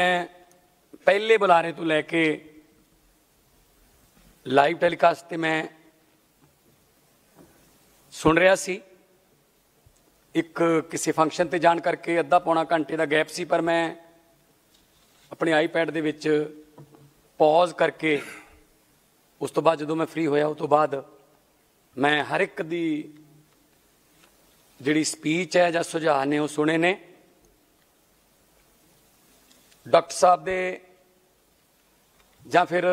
पहले बुलारे तो लैके लाइव टैलीकास्ट ते मैं सुन रहा सी। एक किसी फंक्शन ते जान करके अद्धा पौना घंटे का गैप सी, पर मैं अपने आईपैड दे विच पॉज करके उस तो बाद जो मैं फ्री होया उस तो बाद मैं हर एक दी जिहड़ी स्पीच है जां सुझाव ने वो सुने ने। डॉक्टर साहब दे जां फिर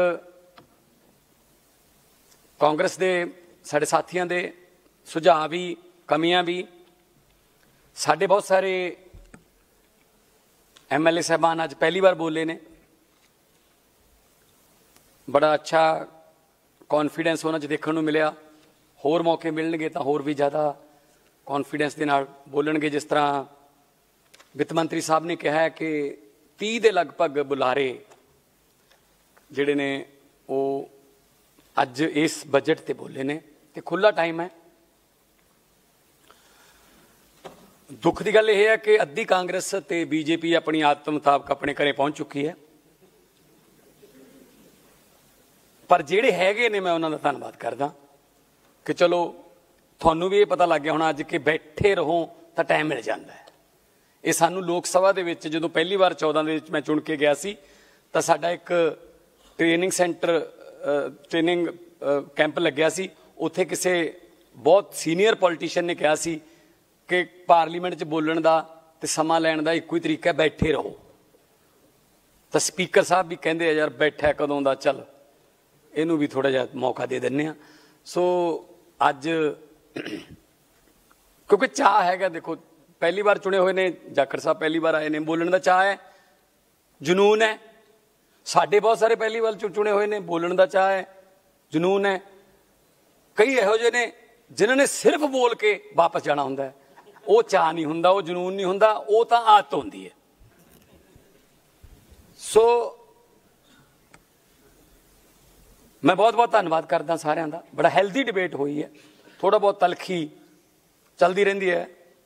कांग्रेस दे साडे साथियों दे सुझाव भी, कमियां भी, साडे बहुत सारे MLA साहबान अज पहली बार बोले ने। बड़ा अच्छा कॉन्फिडेंस उन्हां च देखण नूं मिलिया। होर मौके मिलणगे तो होर भी ज़्यादा कॉन्फिडेंस दे नाल बोलणगे। जिस तरह वित्त मंत्री साहब ने कहा है कि 30 के लगभग बुलारे जिहड़े ने वो अज इस बजट ते बोले ने ते खुला टाइम है। दुख की गल यह है कि अद्धी कांग्रेस ते BJP अपनी आदत मुताबक अपने घरें पहुंच चुकी है, पर जिहड़े हैगे ने मैं उन्होंने धन्यवाद करदा कि चलो थानू भी ये पता लग गया होना अज कि बैठे रहो तो टाइम मिल जाता है। ये सानू लोक सभा दे विच जदों पहली बार 14 दे विच मैं चुन के गया सी तो साडा एक ट्रेनिंग सेंटर ट्रेनिंग कैंप लग्या सी। उत्थे किसी बहुत सीनियर पॉलिटिशियन ने कहा सी कि पार्लीमेंट च बोलण दा ते समा लैण दा इक्को ही तरीका, बैठे रहो। तो स्पीकर साहब भी कहंदे यार बैठा कदों दा, चल इनू भी थोड़ा जिहा मौका दे दिंदे आ। सो अज क्योंकि चाह हैगा, देखो पहली बार चुने हुए ने जाखड़ साहब, पहली बार आए ने, बोलण दा चाह है, जुनून है। साडे बहुत सारे पहली बार चुने हुए ने, बोलण दा चाह है, जुनून है। कई इहो जिहे ने जिन्होंने सिर्फ बोल के वापस जाना हुंदा है, वो चाह नहीं हुंदा, वो जुनून नहीं हुंदा, वो तो आदत हुंदी है। सो मैं बहुत बहुत धन्यवाद करदा सारिआं दा। बड़ा हैल्दी डिबेट हुई है, थोड़ा बहुत तलखी चलती रहिंदी है।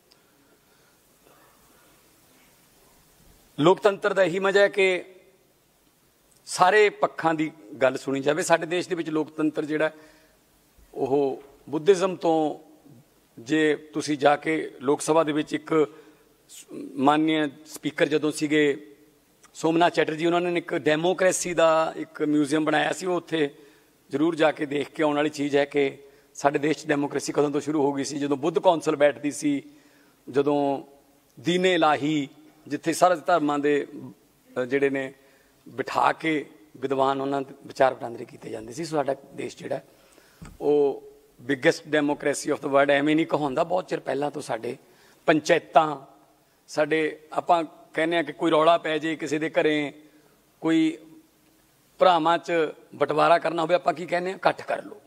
लोकतंत्र का यही मजा है कि सारे पक्षां की गल सुनी जाए। साडे देश दे विच लोकतंत्र जिहड़ा वो बुद्धिज़म तो जे तुसी जाके लोक सभा दे विच एक माननीय स्पीकर जदों सीगे सोमनाथ चैटर्जी, उन्होंने एक डेमोक्रेसी का एक म्यूजियम बनाया सी, वो उत्थे जरूर जाके देख के आने वाली चीज़ है कि साडे देश डेमोक्रेसी कदों तो शुरू हो गई सी। जदों बुद्ध कौंसल बैठती सी, जदों दीने इलाही जिथे सारे धर्मां दे जिहड़े ने बिठा के विद्वान उन्होंने विचार वटांदरे कीते जांदे सी। साडा देश जिहड़ा वो biggest democracy of the world एवें नहीं कहाउंदा। बहुत चिर पहलां तो साडे पंचायतां, साडे आपां कहने कि कोई रौला पै जाए किसी के घरें, कोई भरावां च बंटवारा करना होवे, आपां की कहने इकट्ठ कर लो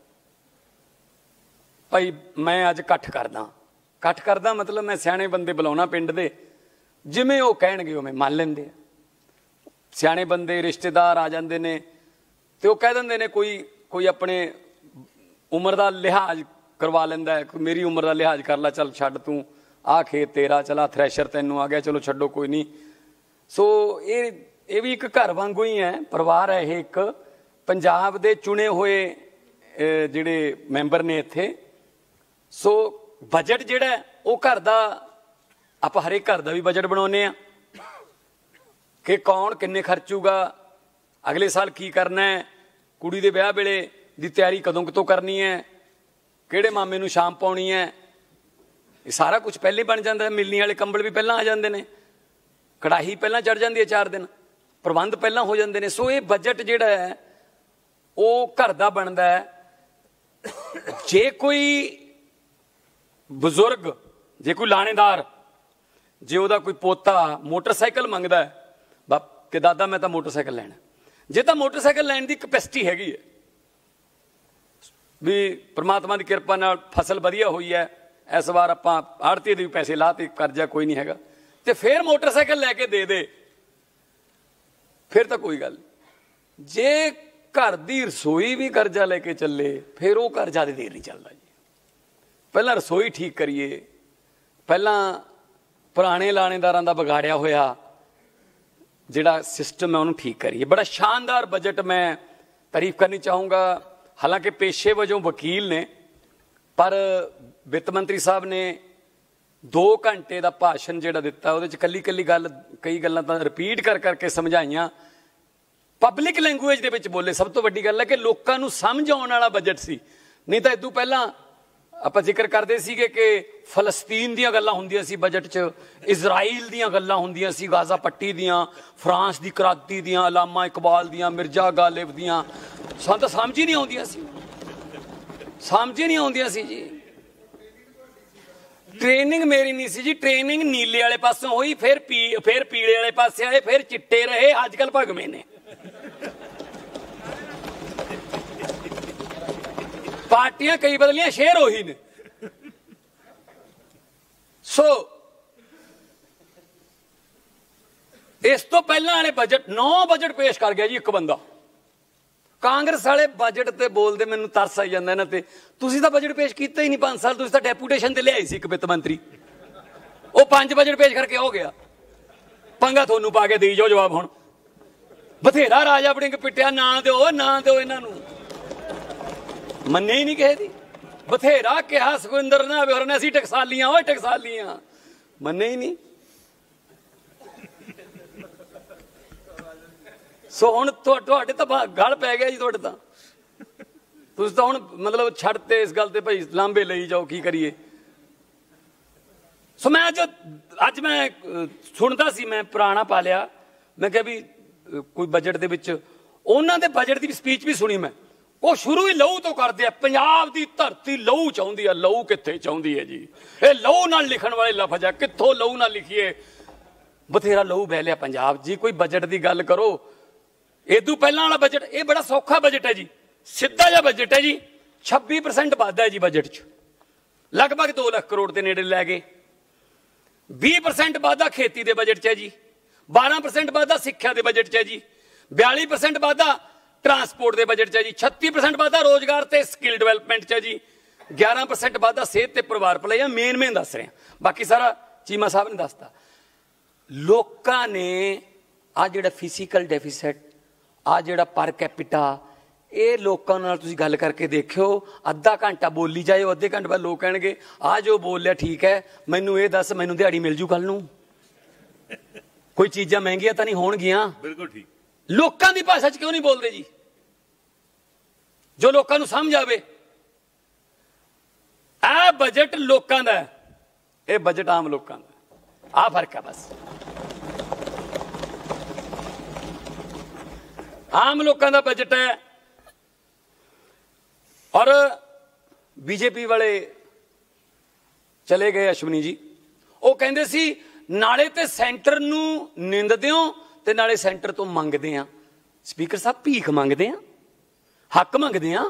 भाई, मैं अज इकट्ठ करदा मतलब मैं सियाणे बंदे बुलाउणा पिंड दे, जिवें वो कहणगे उवें मान लैंदे आ। सियाणे बंदे रिश्तेदार आ जांदे ने ते वो कह दिंदे ने, कोई अपने उम्र का लिहाज करवा लैंदा है, मेरी उम्र का लिहाज कर ला, चल छड्ड तूं आ खेत तेरा, चला थ्रैशर तैनूं आ गया, चलो छड्डो कोई नहीं। सो ये भी एक घर वांगू ही है, परिवार है। ये एक पंजाब दे चुने हुए जिहड़े मैंबर ने इत्थे। सो बजट जिहड़ा वो घर दा, आपां हरेक घर दा भी बजट बनाउने आ कि कौन किन्ने खर्चूगा, अगले साल की करना है, कुड़ी दे ब्याह वेले दी तैयारी कदों तो करनी है, किहड़े मामे नूं शाम पाउणी है, ये सारा कुछ पहले बन जाता है। मिलनी वाले कंबल भी पहला आ जाते हैं, कड़ाही पहला चढ़ जाती है, 4 दिन प्रबंध पहला हो जाते हैं। सो ये बजट जिहड़ा है वो घर दा बनदा है। जे कोई बुजुर्ग, जे कोई लाणेदार, जे उहदा कोई पोता मोटरसाइकिल मंगदा है कि दादा मैं तो मोटरसाइकिल लैना, जे तो मोटरसाइकिल लैण दी कैपेसिटी हैगी है भी परमात्मा की किरपा नाल फसल वधिया हुई है, इस बार आपां आड़ती दे भी पैसे लाते, कर्जा कोई नहीं हैगा, ते फिर मोटरसाइकिल लैके दे फिर तो कोई गल। जे घर दी रसोई भी कर्जा लेके चले फिर वो घर ज़्यादा देर नहीं चलता जी। पहला रसोई ठीक करिए, पहला पुराने लाणेदारां दा बिगाड़िया होया ਜਿਹੜਾ सिस्टम है उन्होंने ठीक करिए। बड़ा शानदार बजट मैं तारीफ करनी चाहूँगा। हालांकि पेशे वजों वकील ने, पर ਵਿੱਤ ਮੰਤਰੀ ਸਾਹਿਬ ਨੇ 2 ਘੰਟੇ ਦਾ ਭਾਸ਼ਣ ਜਿਹੜਾ ਦਿੱਤਾ ਉਹਦੇ 'ਚ ਕੱਲੀ ਕੱਲੀ ਗੱਲ, ਕਈ ਗੱਲਾਂ ਤਾਂ ਰਿਪੀਟ ਕਰ ਕਰਕੇ ਸਮਝਾਈਆਂ, ਪਬਲਿਕ ਲੈਂਗੁਏਜ ਦੇ ਵਿੱਚ ਬੋਲੇ। ਸਭ ਤੋਂ ਵੱਡੀ ਗੱਲ ਹੈ ਕਿ ਲੋਕਾਂ ਨੂੰ ਸਮਝ ਆਉਣ ਵਾਲਾ ਬਜਟ ਸੀ। ਨਹੀਂ ਤਾਂ ਇਦੋਂ ਪਹਿਲਾਂ ਆਪਾਂ ਜ਼ਿਕਰ ਕਰਦੇ ਸੀਗੇ ਕਿ ਫਲਸਤੀਨ ਦੀਆਂ ਗੱਲਾਂ ਹੁੰਦੀਆਂ ਸੀ ਬਜਟ 'ਚ, ਇਜ਼ਰਾਈਲ ਦੀਆਂ ਗੱਲਾਂ ਹੁੰਦੀਆਂ ਸੀ, ਗਾਜ਼ਾ ਪੱਟੀ ਦੀਆਂ, ਫਰਾਂਸ ਦੀ ਕ੍ਰਾਂਤੀ ਦੀਆਂ, ਅਲਾਮਾ ਇਕਬਾਲ ਦੀਆਂ, ਮਿਰਜ਼ਾ ਗਾਲਿਬ ਦੀਆਂ। ਸਾਨੂੰ ਤਾਂ ਸਮਝ ਹੀ ਨਹੀਂ ਆਉਂਦੀਆਂ ਸੀ, ਸਮਝ ਹੀ ਨਹੀਂ ਆਉਂਦੀਆਂ ਸੀ ਜੀ। ट्रेनिंग मेरी नहीं सी जी, ट्रेनिंग नीले वाले पासों हुई, फिर पीले वाले पासे आए, फिर चिट्टे रहे, अजकल भगवे ने। पार्टियां कई बदलियां, शेर ओही ने। सो इस तो पहला वाले बजट 9 बजट पेश कर गया जी एक बंदा। ਕਾਂਗਰਸ ਵਾਲੇ ਬਜਟ ਤੇ ਬੋਲਦੇ, ਮੈਨੂੰ ਤਰਸ ਆਈ ਜਾਂਦਾ ਇਹਨਾਂ ਤੇ। ਤੁਸੀਂ ਤਾਂ ਬਜਟ ਪੇਸ਼ ਕੀਤਾ ਹੀ ਨਹੀਂ 5 ਸਾਲ, ਤੁਸੀਂ ਤਾਂ ਡੈਪੂਟੇਸ਼ਨ ਤੇ ਲਿਆਈ ਸੀ ਇੱਕ ਵਿੱਤ ਮੰਤਰੀ, ਉਹ 5 ਬਜਟ ਪੇਸ਼ ਕਰਕੇ ਹੋ ਗਿਆ। ਪੰਗਾ ਤੁਹਾਨੂੰ ਪਾ ਕੇ ਦੇਈ ਜਾਓ ਜਵਾਬ। ਹੁਣ ਬਥੇਰਾ ਰਾਜਾ ਵੜਿੰਗ ਪਿੱਟਿਆ, ਨਾ ਦਿਓ ਨਾ ਦਿਓ, ਇਹਨਾਂ ਨੂੰ ਮੰਨੇ ਹੀ ਨਹੀਂ ਕਿਸੇ ਦੀ। ਬਥੇਰਾ ਕਿਹਾ ਸੁਖਵਿੰਦਰ ਨਾ ਹੋਵੇ ਹੋਰ ਨੇ, ਅਸੀਂ ਟਕਸਾਲੀਆਂ, ਓਏ ਟਕਸਾਲੀਆਂ, ਮੰਨੇ ਹੀ ਨਹੀਂ। ਸੋ ਹੁਣ ਤੁਹਾਡੇ ਤਾਂ ਗਲ ਪੈ ਗਿਆ ਜੀ, ਤੁਹਾਡੇ ਤਾਂ ਤੁਸੀਂ ਤਾਂ ਹੁਣ ਮਤਲਬ ਛੱਡਤੇ ਇਸ ਗੱਲ ਤੇ, ਭਾਈ ਲਾਂਬੇ ਲਈ ਜਾਓ, ਕੀ ਕਰੀਏ। ਸੋ ਮੈਂ ਅੱਜ ਮੈਂ ਸੁਣਦਾ ਸੀ, ਮੈਂ ਪੁਰਾਣਾ ਪਾ ਲਿਆ, ਮੈਂ ਕਿਹਾ ਵੀ ਕੋਈ ਬਜਟ ਦੇ ਵਿੱਚ ਉਹਨਾਂ ਦੇ ਬਜਟ ਦੀ ਸਪੀਚ ਵੀ ਸੁਣੀ ਮੈਂ। ਉਹ ਸ਼ੁਰੂ ਹੀ ਲਹੂ ਤੋਂ ਕਰਦੇ ਆ, ਪੰਜਾਬ ਦੀ ਧਰਤੀ ਲਹੂ ਚਾਹੁੰਦੀ ਆ। ਲਹੂ ਕਿੱਥੇ ਚਾਹੁੰਦੀ ਹੈ ਜੀ, ਇਹ ਲਹੂ ਨਾਲ ਲਿਖਣ ਵਾਲੇ ਲਫ਼ਜ਼ ਆ, ਕਿੱਥੋਂ ਲਹੂ ਨਾਲ ਲਿਖੀਏ। ਬਥੇਰਾ ਲਹੂ ਬਹਿ ਲਿਆ ਪੰਜਾਬ ਜੀ। ਕੋਈ ਬਜਟ ਦੀ ਗੱਲ ਕਰੋ। ਇਦੋਂ ਪਹਿਲਾਂ ਵਾਲਾ ਬਜਟ, ਇਹ ਬੜਾ ਸੌਖਾ ਬਜਟ ਹੈ ਜੀ, ਸਿੱਧਾ ਜਿਹਾ ਬਜਟ ਹੈ ਜੀ। 26% ਵਾਧਾ ਹੈ ਜੀ ਬਜਟ 'ਚ, ਲਗਭਗ 2 ਲੱਖ ਕਰੋੜ ਦੇ ਨੇੜੇ ਲੈ ਗਏ। 20% ਵਾਧਾ ਖੇਤੀ ਦੇ ਬਜਟ 'ਚ ਹੈ ਜੀ, 12% ਵਾਧਾ ਸਿੱਖਿਆ ਦੇ ਬਜਟ 'ਚ ਹੈ ਜੀ, 42% ਵਾਧਾ ਟਰਾਂਸਪੋਰਟ ਦੇ ਬਜਟ 'ਚ ਹੈ ਜੀ, 36% ਵਾਧਾ ਰੋਜ਼ਗਾਰ ਤੇ ਸਕਿੱਲ ਡਿਵੈਲਪਮੈਂਟ 'ਚ ਹੈ ਜੀ, 11% ਵਾਧਾ ਸਿਹਤ ਤੇ ਪਰਿਵਾਰ ਭਲਾਈ ਆ। ਮੇਨ ਦੱਸ ਰਹੇ ਆ, ਬਾਕੀ ਸਾਰਾ ਚੀਮਾ ਸਾਹਿਬ ਨੇ ਦੱਸਤਾ। ਲੋਕਾਂ ਨੇ ਆ ਜਿਹੜਾ ਫਿਜ਼ੀਕਲ ਡੈਫੀਸਿਟ, ਆ ਜਿਹੜਾ ਪਰ ਕੈਪੀਟਾ, ਇਹ ਲੋਕਾਂ ਨਾਲ ਤੁਸੀਂ ਗੱਲ ਕਰਕੇ ਦੇਖਿਓ। ਅੱਧਾ ਘੰਟਾ ਬੋਲੀ ਜਾਇਓ, ਅੱਧੇ ਘੰਟੇ ਬਾਅਦ ਲੋਕ ਕਹਿਣਗੇ ਆ ਜੋ ਬੋਲਿਆ ਠੀਕ ਹੈ, ਮੈਨੂੰ ਇਹ ਦੱਸ, ਮੈਨੂੰ ਦਿਹਾੜੀ ਮਿਲ ਜੂ ਕੱਲ ਨੂੰ, ਕੋਈ ਚੀਜ਼ਾਂ ਮਹਿੰਗੀਆਂ ਤਾਂ ਨਹੀਂ ਹੋਣਗੀਆਂ। ਬਿਲਕੁਲ ਠੀਕ। ਲੋਕਾਂ ਦੀ ਭਾਸ਼ਾ 'ਚ ਕਿਉਂ ਨਹੀਂ ਬੋਲਦੇ ਜੀ, ਜੋ ਲੋਕਾਂ ਨੂੰ ਸਮਝ ਆਵੇ। ਇਹ ਬਜਟ ਲੋਕਾਂ ਦਾ, ਇਹ ਬਜਟ ਆਮ ਲੋਕਾਂ ਦਾ, ਆ ਫਰਕ ਹੈ ਬਸ। ਆਮ ਲੋਕਾਂ ਦਾ ਬਜਟ ਹੈ। ਔਰ ਬੀਜੇਪੀ ਵਾਲੇ ਚਲੇ ਗਏ ਅਸ਼ਵਨੀ ਜੀ, ਉਹ ਕਹਿੰਦੇ ਸੀ ਨਾਲੇ ਤੇ ਸੈਂਟਰ ਨੂੰ ਨਿੰਦਦੇ ਹੋ ਤੇ ਨਾਲੇ ਸੈਂਟਰ ਤੋਂ ਮੰਗਦੇ ਆ। ਸਪੀਕਰ ਸਾਹਿਬ, ਭੀਖ ਮੰਗਦੇ ਆ, ਹੱਕ ਮੰਗਦੇ ਆ।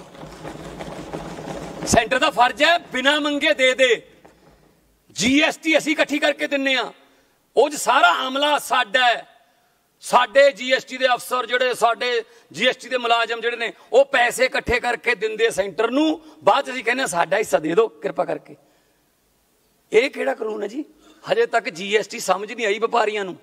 ਸੈਂਟਰ ਦਾ ਫਰਜ਼ ਹੈ ਬਿਨਾਂ ਮੰਗੇ ਦੇ ਦੇ। GST ਅਸੀਂ ਇਕੱਠੀ ਕਰਕੇ ਦਿੰਨੇ ਆ, ਉਹ 'ਚ ਸਾਰਾ ਆਮਲਾ ਸਾਡਾ ਹੈ। ਸਾਡੇ GST ਦੇ ਅਫਸਰ ਜਿਹੜੇ, ਸਾਡੇ GST ਦੇ ਮੁਲਾਜ਼ਮ ਜਿਹੜੇ ਨੇ, ਉਹ ਪੈਸੇ ਇਕੱਠੇ ਕਰਕੇ ਦਿੰਦੇ ਸੈਂਟਰ ਨੂੰ, ਬਾਅਦ 'ਚ ਅਸੀਂ ਕਹਿੰਦੇ ਸਾਡਾ ਹਿੱਸਾ ਦੇ ਦਿਓ ਕਿਰਪਾ ਕਰਕੇ। ਇਹ ਕਿਹੜਾ ਕਾਨੂੰਨ ਹੈ ਜੀ? ਹਜੇ ਤੱਕ GST ਸਮਝ ਨਹੀਂ ਆਈ ਵਪਾਰੀਆਂ ਨੂੰ।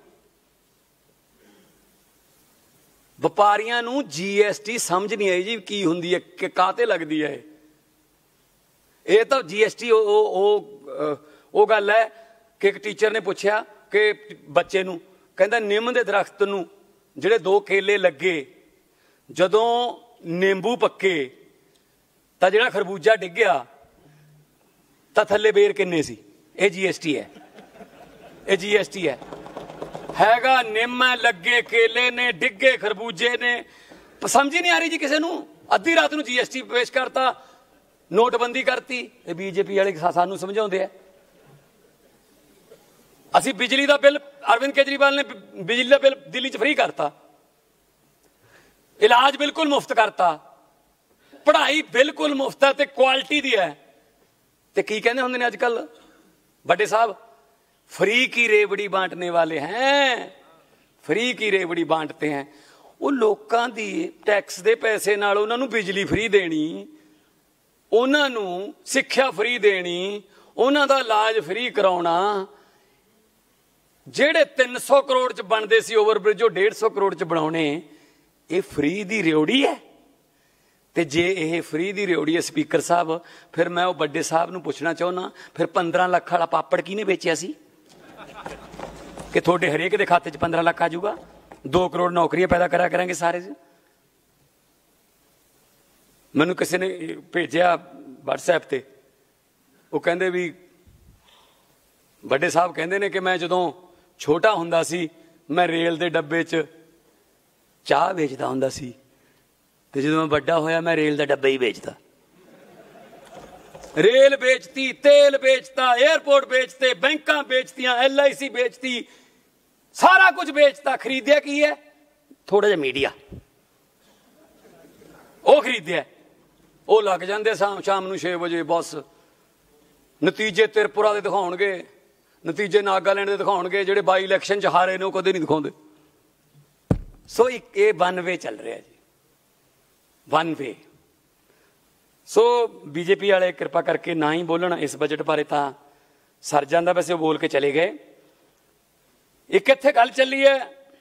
ਵਪਾਰੀਆਂ ਨੂੰ GST ਸਮਝ ਨਹੀਂ ਆਈ ਜੀ, ਕੀ ਹੁੰਦੀ ਹੈ, ਕਿ ਕਾਹਤੇ ਲੱਗਦੀ ਹੈ ਇਹ। ਤਾਂ GST ਉਹ ਗੱਲ ਹੈ ਕਿ ਇੱਕ ਟੀਚਰ ਨੇ ਪੁੱਛਿਆ ਕਿ ਬੱਚੇ ਨੂੰ, ਕਹਿੰਦਾ ਨਿੰਮ ਦੇ ਦਰਖਤ ਨੂੰ ਜਿਹੜੇ 2 ਕੇਲੇ ਲੱਗੇ, ਜਦੋਂ ਨਿੰਬੂ ਪੱਕੇ ਤਾਂ ਜਿਹੜਾ ਖਰਬੂਜਾ ਡਿੱਗਿਆ ਤਾਂ ਥੱਲੇ ਬੇਰ ਕਿੰਨੇ ਸੀ? ਇਹ GST ਹੈ, ਇਹ GST ਹੈ। ਹੈਗਾ ਨਿੰਮ ਹੈ, ਲੱਗੇ ਕੇਲੇ ਨੇ, ਡਿੱਗੇ ਖਰਬੂਜੇ ਨੇ। ਸਮਝ ਹੀ ਨਹੀਂ ਆ ਰਹੀ ਜੀ ਕਿਸੇ ਨੂੰ। ਅੱਧੀ ਰਾਤ ਨੂੰ GST ਪੇਸ਼ ਕਰਤਾ, ਨੋਟਬੰਦੀ ਕਰਤੀ। ਇਹ BJP ਵਾਲੇ ਸਾਨੂੰ ਸਮਝਾਉਂਦੇ ਆ। ਅਸੀਂ ਬਿਜਲੀ ਦਾ ਬਿੱਲ, ਅਰਵਿੰਦ ਕੇਜਰੀਵਾਲ ਨੇ ਬਿਜਲੀ ਦਾ ਬਿੱਲ ਦਿੱਲੀ 'ਚ ਫ੍ਰੀ ਕਰਤਾ, ਇਲਾਜ ਬਿਲਕੁਲ ਮੁਫਤ ਕਰਤਾ, ਪੜ੍ਹਾਈ ਬਿਲਕੁਲ ਮੁਫਤ ਹੈ ਤੇ ਕੁਆਲਿਟੀ ਦੀ ਹੈ। ਤੇ ਕੀ ਕਹਿੰਦੇ ਹੁੰਦੇ ਨੇ ਅੱਜ ਕੱਲ ਵੱਡੇ ਸਾਹਿਬ, फ्री की रेवड़ी बांटने वाले हैं, फ्री की रेवड़ी बांटते हैं। वो लोगों की टैक्स के पैसे नाल उन्हां नूं बिजली फ्री देनी, उन्हां नूं सिक्ख्या फ्री देनी, उन्हां दा इलाज फ्री कराउणा, ਜਿਹੜੇ 300 ਕਰੋੜ ਚ ਬਣਦੇ ਸੀ ਓਵਰਬ੍ਰਿਜ ਉਹ 150 ਕਰੋੜ ਚ ਬਣਾਉਣੇ, ਇਹ ਫ੍ਰੀ ਦੀ ਰਿਉੜੀ ਹੈ। ਤੇ ਜੇ ਇਹ ਫ੍ਰੀ ਦੀ ਰਿਉੜੀ ਹੈ ਸਪੀਕਰ ਸਾਹਿਬ, ਫਿਰ ਮੈਂ ਉਹ ਵੱਡੇ ਸਾਹਿਬ ਨੂੰ ਪੁੱਛਣਾ ਚਾਹੁੰਦਾ, ਫਿਰ 15 ਲੱਖ ਵਾਲਾ ਪਾਪੜ ਕਿਹਨੇ ਵੇਚਿਆ ਸੀ ਕਿ ਤੁਹਾਡੇ ਹਰੇਕ ਦੇ ਖਾਤੇ 'ਚ 15 ਲੱਖ ਆ ਜਾਊਗਾ? 2 ਕਰੋੜ ਨੌਕਰੀਆਂ ਪੈਦਾ ਕਰਿਆ ਕਰਾਂਗੇ ਸਾਰੇ 'ਚ। ਮੈਨੂੰ ਕਿਸੇ ਨੇ ਭੇਜਿਆ WhatsApp ਤੇ, ਉਹ ਕਹਿੰਦੇ ਵੀ ਵੱਡੇ ਸਾਹਿਬ ਕਹਿੰਦੇ ਨੇ ਕਿ ਮੈਂ ਜਦੋਂ ਛੋਟਾ ਹੁੰਦਾ ਸੀ ਮੈਂ ਰੇਲ ਦੇ ਡੱਬੇ 'ਚ ਚਾਹ ਵੇਚਦਾ ਹੁੰਦਾ ਸੀ, ਤੇ ਜਦੋਂ ਮੈਂ ਵੱਡਾ ਹੋਇਆ ਮੈਂ ਰੇਲ ਦਾ ਡੱਬਾ ਹੀ ਵੇਚਦਾ। ਰੇਲ ਵੇਚਤੀ, ਤੇਲ ਵੇਚਤਾ, 에ਅਰਪੋਰਟ ਵੇਚਤੇ, ਬੈਂਕਾਂ ਵੇਚਤੀਆਂ, LIC ਵੇਚਤੀ, ਸਾਰਾ ਕੁਝ ਵੇਚਤਾ। ਖਰੀਦਿਆ ਕੀ ਹੈ? ਥੋੜਾ ਜਿਹਾ ਮੀਡੀਆ, ਉਹ ਖਰੀਦਿਆ। ਉਹ ਲੱਗ ਜਾਂਦੇ ਸ਼ਾਮ ਨੂੰ 6 ਵਜੇ ਬਸ ਨਤੀਜੇ ਤ੍ਰਿਪੁਰਾ ਦੇ ਦਿਖਾਉਣਗੇ, ਨਤੀਜੇ ਨਾਗਾਲੈਂਡ ਦੇ ਦਿਖਾਉਣਗੇ, ਜਿਹੜੇ ਬਾਈ ਇਲੈਕਸ਼ਨ 'ਚ ਹਾਰੇ ਨੇ ਉਹ ਕਦੇ ਨਹੀਂ ਦਿਖਾਉਂਦੇ। ਸੋ ਇਹ 1 ਵੇ ਚੱਲ ਰਿਹਾ ਜੀ, 1 ਵੇ। ਸੋ BJP ਵਾਲੇ ਕਿਰਪਾ ਕਰਕੇ ਨਾ ਹੀ ਬੋਲਣ ਇਸ ਬਜਟ ਬਾਰੇ, ਤਾਂ ਸਰ ਜਾਂਦਾ। ਵੈਸੇ ਉਹ ਬੋਲ ਕੇ ਚਲੇ ਗਏ। ਇੱਕ ਇੱਥੇ ਗੱਲ ਚੱਲੀ ਹੈ,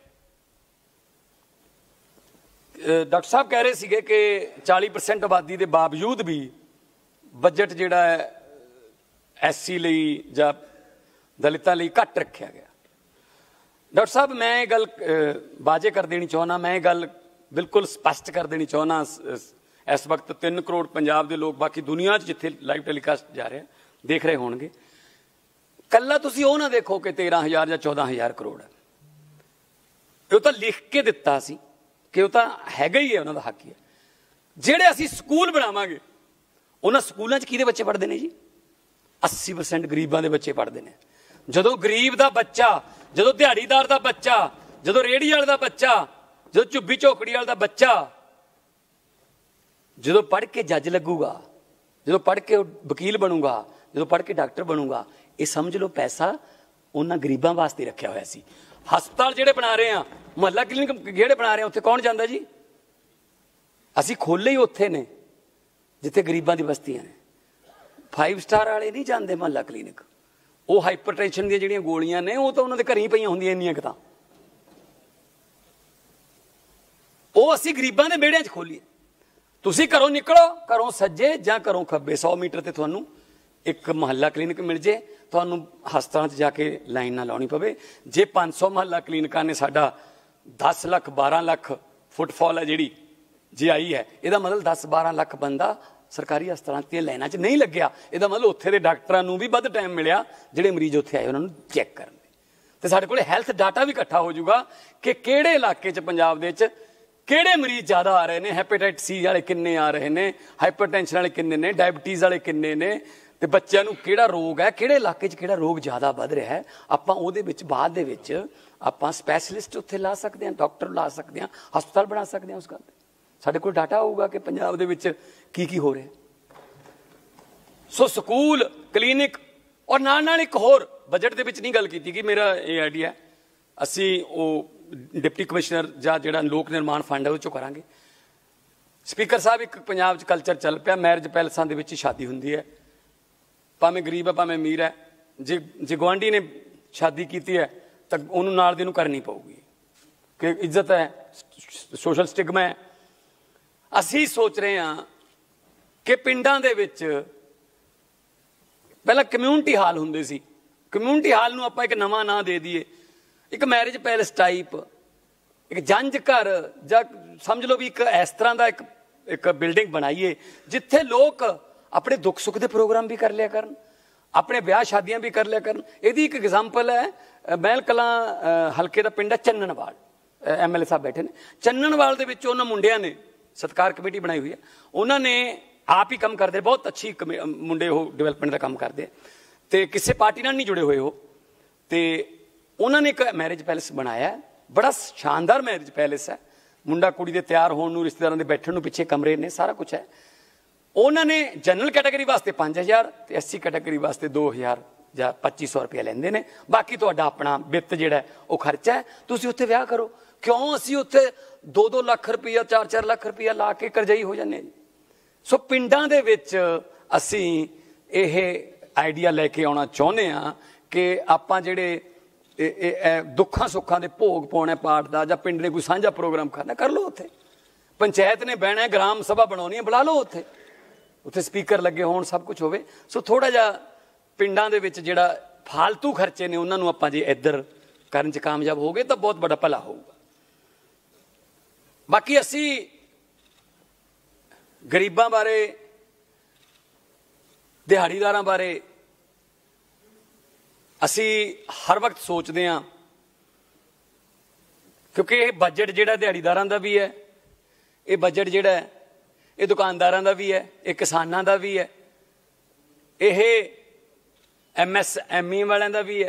ਡਾਕਟਰ ਸਾਹਿਬ ਕਹਿ ਰਹੇ ਸੀਗੇ ਕਿ 40% ਆਬਾਦੀ ਦੇ ਬਾਵਜੂਦ ਵੀ ਬਜਟ ਜਿਹੜਾ ਹੈ SC ਲਈ ਜਾਂ ਦਲਿਤਾਂ ਲਈ ਘੱਟ ਰੱਖਿਆ ਗਿਆ। ਡਾਕਟਰ ਸਾਹਿਬ ਮੈਂ ਇਹ ਗੱਲ ਵਾਜੇ ਕਰ ਦੇਣੀ ਚਾਹੁੰਦਾ, ਮੈਂ ਇਹ ਗੱਲ ਬਿਲਕੁਲ ਸਪਸ਼ਟ ਕਰ ਦੇਣੀ ਚਾਹੁੰਦਾ। ਇਸ ਵਕਤ 3 ਕਰੋੜ ਪੰਜਾਬ ਦੇ ਲੋਕ, ਬਾਕੀ ਦੁਨੀਆ 'ਚ ਜਿੱਥੇ ਲਾਈਵ ਟੈਲੀਕਾਸਟ ਜਾ ਰਿਹਾ ਦੇਖ ਰਹੇ ਹੋਣਗੇ, ਕੱਲਾ ਤੁਸੀਂ ਉਹ ਨਾ ਦੇਖੋ ਕਿ 13,000 ਜਾਂ 14,000 ਕਰੋੜ ਹੈ। ਉਹ ਤਾਂ ਲਿਖ ਕੇ ਦਿੱਤਾ ਸੀ ਕਿ ਉਹ ਤਾਂ ਹੈਗਾ ਹੀ ਹੈ, ਉਹਨਾਂ ਦਾ ਹੱਕ ਹੀ ਹੈ। ਜਿਹੜੇ ਅਸੀਂ ਸਕੂਲ ਬਣਾਵਾਂਗੇ ਉਹਨਾਂ ਸਕੂਲਾਂ 'ਚ ਕਿਹਦੇ ਬੱਚੇ ਪੜ੍ਹਦੇ ਨੇ ਜੀ? 80% ਗਰੀਬਾਂ ਦੇ ਬੱਚੇ ਪੜ੍ਹਦੇ ਨੇ। ਜਦੋਂ ਗਰੀਬ ਦਾ ਬੱਚਾ, ਜਦੋਂ ਦਿਹਾੜੀਦਾਰ ਦਾ ਬੱਚਾ, ਜਦੋਂ ਰੇਹੜੀ ਵਾਲੇ ਦਾ ਬੱਚਾ, ਜਦੋਂ ਝੁੱਗੀ ਝੋਕੜੀ ਵਾਲੇ ਦਾ ਬੱਚਾ ਜਦੋਂ ਪੜ੍ਹ ਕੇ ਜੱਜ ਲੱਗੂਗਾ, ਜਦੋਂ ਪੜ੍ਹ ਕੇ ਵਕੀਲ ਬਣੂਗਾ, ਜਦੋਂ ਪੜ੍ਹ ਕੇ ਡਾਕਟਰ ਬਣੂਗਾ, ਇਹ ਸਮਝ ਲਓ ਪੈਸਾ ਉਹਨਾਂ ਗਰੀਬਾਂ ਵਾਸਤੇ ਰੱਖਿਆ ਹੋਇਆ ਸੀ। ਹਸਪਤਾਲ ਜਿਹੜੇ ਬਣਾ ਰਹੇ ਆ, ਮੁਹੱਲਾ ਕਲੀਨਿਕ ਜਿਹੜੇ ਬਣਾ ਰਹੇ ਆ, ਉੱਥੇ ਕੌਣ ਜਾਂਦਾ ਜੀ? ਅਸੀਂ ਖੋਲੇ ਹੀ ਉੱਥੇ ਨੇ ਜਿੱਥੇ ਗਰੀਬਾਂ ਦੀ ਬਸਤੀਆਂ ਨੇ। 5 ਸਟਾਰ ਵਾਲੇ ਨਹੀਂ ਜਾਂਦੇ ਮੁਹੱਲਾ ਕਲੀਨਿਕ। ਉਹ ਹਾਈਪਰਟੈਂਸ਼ਨ ਦੀਆਂ ਜਿਹੜੀਆਂ ਗੋਲੀਆਂ ਨੇ ਉਹ ਤਾਂ ਉਹਨਾਂ ਦੇ ਘਰੇ ਹੀ ਪਈਆਂ ਹੁੰਦੀਆਂ ਇੰਨੀਆਂ ਕੁ ਤਾਂ। ਉਹ ਅਸੀਂ ਗਰੀਬਾਂ ਦੇ ਵਿਹੜਿਆਂ 'ਚ ਖੋਲੀਏ। ਤੁਸੀਂ ਘਰੋਂ ਨਿਕਲੋ, ਘਰੋਂ ਸੱਜੇ ਜਾਂ ਘਰੋਂ ਖੱਬੇ 100 ਮੀਟਰ ਤੇ ਤੁਹਾਨੂੰ ਇੱਕ ਮੁਹੱਲਾ ਕਲੀਨਿਕ ਮਿਲ ਜੇ, ਤੁਹਾਨੂੰ ਹਸਪਤਾਲਾਂ 'ਚ ਜਾ ਕੇ ਲਾਈਨ ਨਾ ਲਾਉਣੀ ਪਵੇ। ਜੇ 500 ਮੁਹੱਲਾ ਕਲੀਨਿਕਾਂ ਨੇ ਸਾਡਾ 10 ਲੱਖ 12 ਲੱਖ ਫੁੱਟਫਾਲ ਹੈ ਜਿਹੜੀ ਜੇ ਆਈ ਹੈ, ਇਹਦਾ ਮਤਲਬ 10-12 ਲੱਖ ਬੰਦਾ ਸਰਕਾਰੀ ਹਸਪਤਾਲਾਂ ਦੀਆਂ ਲਾਈਨਾਂ 'ਚ ਨਹੀਂ ਲੱਗਿਆ। ਇਹਦਾ ਮਤਲਬ ਉੱਥੇ ਦੇ ਡਾਕਟਰਾਂ ਨੂੰ ਵੀ ਵੱਧ ਟਾਈਮ ਮਿਲਿਆ ਜਿਹੜੇ ਮਰੀਜ਼ ਉੱਥੇ ਆਏ ਉਹਨਾਂ ਨੂੰ ਚੈੱਕ ਕਰਨ ਦੇ। ਤੇ ਸਾਡੇ ਕੋਲ ਹੈਲਥ ਡਾਟਾ ਵੀ ਇਕੱਠਾ ਹੋ ਜਾਊਗਾ ਕਿ ਕਿਹੜੇ ਇਲਾਕੇ 'ਚ ਪੰਜਾਬ ਦੇ ਵਿੱਚ ਕਿਹੜੇ ਮਰੀਜ਼ ਜ਼ਿਆਦਾ ਆ ਰਹੇ ਨੇ, ਹੈਪੇਟਾਈਟ C ਵਾਲੇ ਕਿੰਨੇ ਆ ਰਹੇ ਨੇ, ਹਾਈਪਰਟੈਂਸ਼ਨ ਵਾਲੇ ਕਿੰਨੇ ਨੇ, ਡਾਇਬਟੀਜ਼ ਵਾਲੇ ਕਿੰਨੇ ਨੇ, ਤੇ ਬੱਚਿਆਂ ਨੂੰ ਕਿਹੜਾ ਰੋਗ ਹੈ, ਕਿਹੜੇ ਇਲਾਕੇ 'ਚ ਕਿਹੜਾ ਰੋਗ ਜ਼ਿਆਦਾ ਵੱਧ ਰਿਹਾ ਹੈ। ਆਪਾਂ ਉਹਦੇ ਵਿੱਚ ਬਾਅਦ ਦੇ ਵਿੱਚ ਆਪਾਂ ਸਪੈਸ਼ਲਿਸਟ ਉੱਥੇ ਲਾ ਸਕਦੇ ਹਾਂ, ਡਾਕਟਰ ਲਾ ਸਕਦੇ ਹਾਂ, ਹਸਪਤਾਲ ਬਣਾ ਸਕਦੇ ਹਾਂ। ਉਸ ਗੱਲ 'ਤੇ ਸਾਡੇ ਕੋਲ ਡਾਟਾ ਹੋਊਗਾ ਕਿ ਪੰਜਾਬ ਦੇ ਵਿੱਚ ਕੀ ਕੀ ਹੋ ਰਿਹਾ। ਸੋ ਸਕੂਲ, ਕਲੀਨਿਕ, ਔਰ ਨਾਲ ਇੱਕ ਹੋਰ ਬਜਟ ਦੇ ਵਿੱਚ ਨਹੀਂ ਗੱਲ ਕੀਤੀ ਕਿ ਮੇਰਾ ਇਹ ਆਈਡੀਆ ਅਸੀਂ ਉਹ ਡਿਪਟੀ ਕਮਿਸ਼ਨਰ ਜਾਂ ਜਿਹੜਾ ਲੋਕ ਨਿਰਮਾਣ ਫੰਡ ਹੈ ਉਹ 'ਚੋਂ ਕਰਾਂਗੇ। ਸਪੀਕਰ ਸਾਹਿਬ, ਇੱਕ ਪੰਜਾਬ 'ਚ ਕਲਚਰ ਚੱਲ ਪਿਆ, ਮੈਰਿਜ ਪੈਲਸਾਂ ਦੇ ਵਿੱਚ ਸ਼ਾਦੀ ਹੁੰਦੀ ਹੈ, ਭਾਵੇਂ ਗਰੀਬ ਹੈ ਭਾਵੇਂ ਅਮੀਰ ਹੈ। ਜੇ ਗੁਆਂਢੀ ਨੇ ਸ਼ਾਦੀ ਕੀਤੀ ਹੈ ਤਾਂ ਉਹਨੂੰ ਨਾਲ ਦੇ ਨੂੰ ਕਰਨੀ ਪਊਗੀ ਕਿ ਇੱਜ਼ਤ ਹੈ, ਸੋਸ਼ਲ ਸਟਿਗਮਾ ਹੈ। ਅਸੀਂ ਸੋਚ ਰਹੇ ਹਾਂ ਕਿ ਪਿੰਡਾਂ ਦੇ ਵਿੱਚ ਪਹਿਲਾਂ ਕਮਿਊਨਿਟੀ ਹਾਲ ਹੁੰਦੇ ਸੀ, ਕਮਿਊਨਿਟੀ ਹਾਲ ਨੂੰ ਆਪਾਂ ਇੱਕ ਨਵਾਂ ਨਾਂ ਦੇ ਦਈਏ, ਇੱਕ ਮੈਰਿਜ ਪੈਲਸ ਟਾਈਪ, ਇੱਕ ਜੰਝ ਘਰ, ਜਾਂ ਸਮਝ ਲਓ ਵੀ ਇੱਕ ਇਸ ਤਰ੍ਹਾਂ ਦਾ ਇੱਕ ਬਿਲਡਿੰਗ ਬਣਾਈਏ ਜਿੱਥੇ ਲੋਕ ਆਪਣੇ ਦੁੱਖ ਸੁੱਖ ਦੇ ਪ੍ਰੋਗਰਾਮ ਵੀ ਕਰ ਲਿਆ ਕਰਨ, ਆਪਣੇ ਵਿਆਹ ਸ਼ਾਦੀਆਂ ਵੀ ਕਰ ਲਿਆ ਕਰਨ। ਇਹਦੀ ਇੱਕ ਐਗਜ਼ਾਮਪਲ ਹੈ, ਮਹਿਲ ਕਲਾਂ ਹਲਕੇ ਦਾ ਪਿੰਡ ਹੈ ਚੰਨਣਵਾਲ, MLA ਸਾਹਿਬ ਬੈਠੇ ਨੇ। ਚੰਨਣਵਾਲ ਦੇ ਵਿੱਚ ਉਹਨਾਂ ਮੁੰਡਿਆਂ ਨੇ ਸਤਿਕਾਰ ਕਮੇਟੀ ਬਣਾਈ ਹੋਈ ਹੈ, ਉਹਨਾਂ ਨੇ ਆਪ ਹੀ ਕੰਮ ਕਰਦੇ, ਬਹੁਤ ਅੱਛੀ ਮੁੰਡੇ ਉਹ ਡਿਵੈਲਪਮੈਂਟ ਦਾ ਕੰਮ ਕਰਦੇ, ਤੇ ਕਿਸੇ ਪਾਰਟੀ ਨਾਲ ਨਹੀਂ ਜੁੜੇ ਹੋਏ ਉਹ। ਤੇ ਉਹਨਾਂ ਨੇ ਇੱਕ ਮੈਰਿਜ ਪੈਲਸ ਬਣਾਇਆ, ਬੜਾ ਸ਼ਾਨਦਾਰ ਮੈਰਿਜ ਪੈਲਸ ਹੈ। ਮੁੰਡਾ ਕੁੜੀ ਦੇ ਤਿਆਰ ਹੋਣ ਨੂੰ, ਰਿਸ਼ਤੇਦਾਰਾਂ ਦੇ ਬੈਠਣ ਨੂੰ ਪਿੱਛੇ ਕਮਰੇ ਨੇ, ਸਾਰਾ ਕੁਛ ਹੈ। ਉਹਨਾਂ ਨੇ ਜਨਰਲ ਕੈਟਾਗਰੀ ਵਾਸਤੇ 5,000 ਤੇ SC ਕੈਟਾਗਰੀ ਵਾਸਤੇ 2,000 ਜਾਂ 2,500 ਰੁਪਇਆ ਲੈਂਦੇ ਨੇ। ਬਾਕੀ ਤੁਹਾਡਾ ਆਪਣਾ ਵਿੱਤ ਜਿਹੜਾ ਉਹ ਖਰਚਾ ਹੈ, ਤੁਸੀਂ ਉੱਥੇ ਵਿਆਹ ਕਰੋ। ਕਿਉਂ ਅਸੀਂ ਉੱਥੇ 2-2 ਲੱਖ ਰੁਪਇਆ 4-4 ਲੱਖ ਰੁਪਇਆ ਲਾ ਕੇ ਕਰਜ਼ਾਈ ਹੋ ਜਾਂਦੇ ਜੀ। ਸੋ ਪਿੰਡਾਂ ਦੇ ਵਿੱਚ ਅਸੀਂ ਇਹ ਆਈਡੀਆ ਲੈ ਕੇ ਆਉਣਾ ਚਾਹੁੰਦੇ ਹਾਂ ਕਿ ਆਪਾਂ ਜਿਹੜੇ दुखा सुखा के भोग पाने पाठ का, ਜਾਂ पिंड ने कोई साझा प्रोग्राम करना, कर लो उत्थे। पंचायत ने बहना, ग्राम सभा बनानी है, बुला लो उत्थे, उत्थे स्पीकर लगे होण, सब कुछ होवे। सो थोड़ा जिहा पिंडां दे विच जिहड़ा फालतू खर्चे ने उन्हां नूं आपां जे इधर करन च कामयाब हो गए तो बहुत बड़ा भला होऊगा। बाकी असी गरीबां बारे, दिहाड़ीदारां बारे असी हर वक्त सोचते हैं, क्योंकि ये बजट जिहड़ा दिहाड़ीदारां दा भी है, ये बजट जिहड़ा है ये दुकानदारां दा भी है, ये किसानां दा भी है, ये MSME वालियां दा भी है,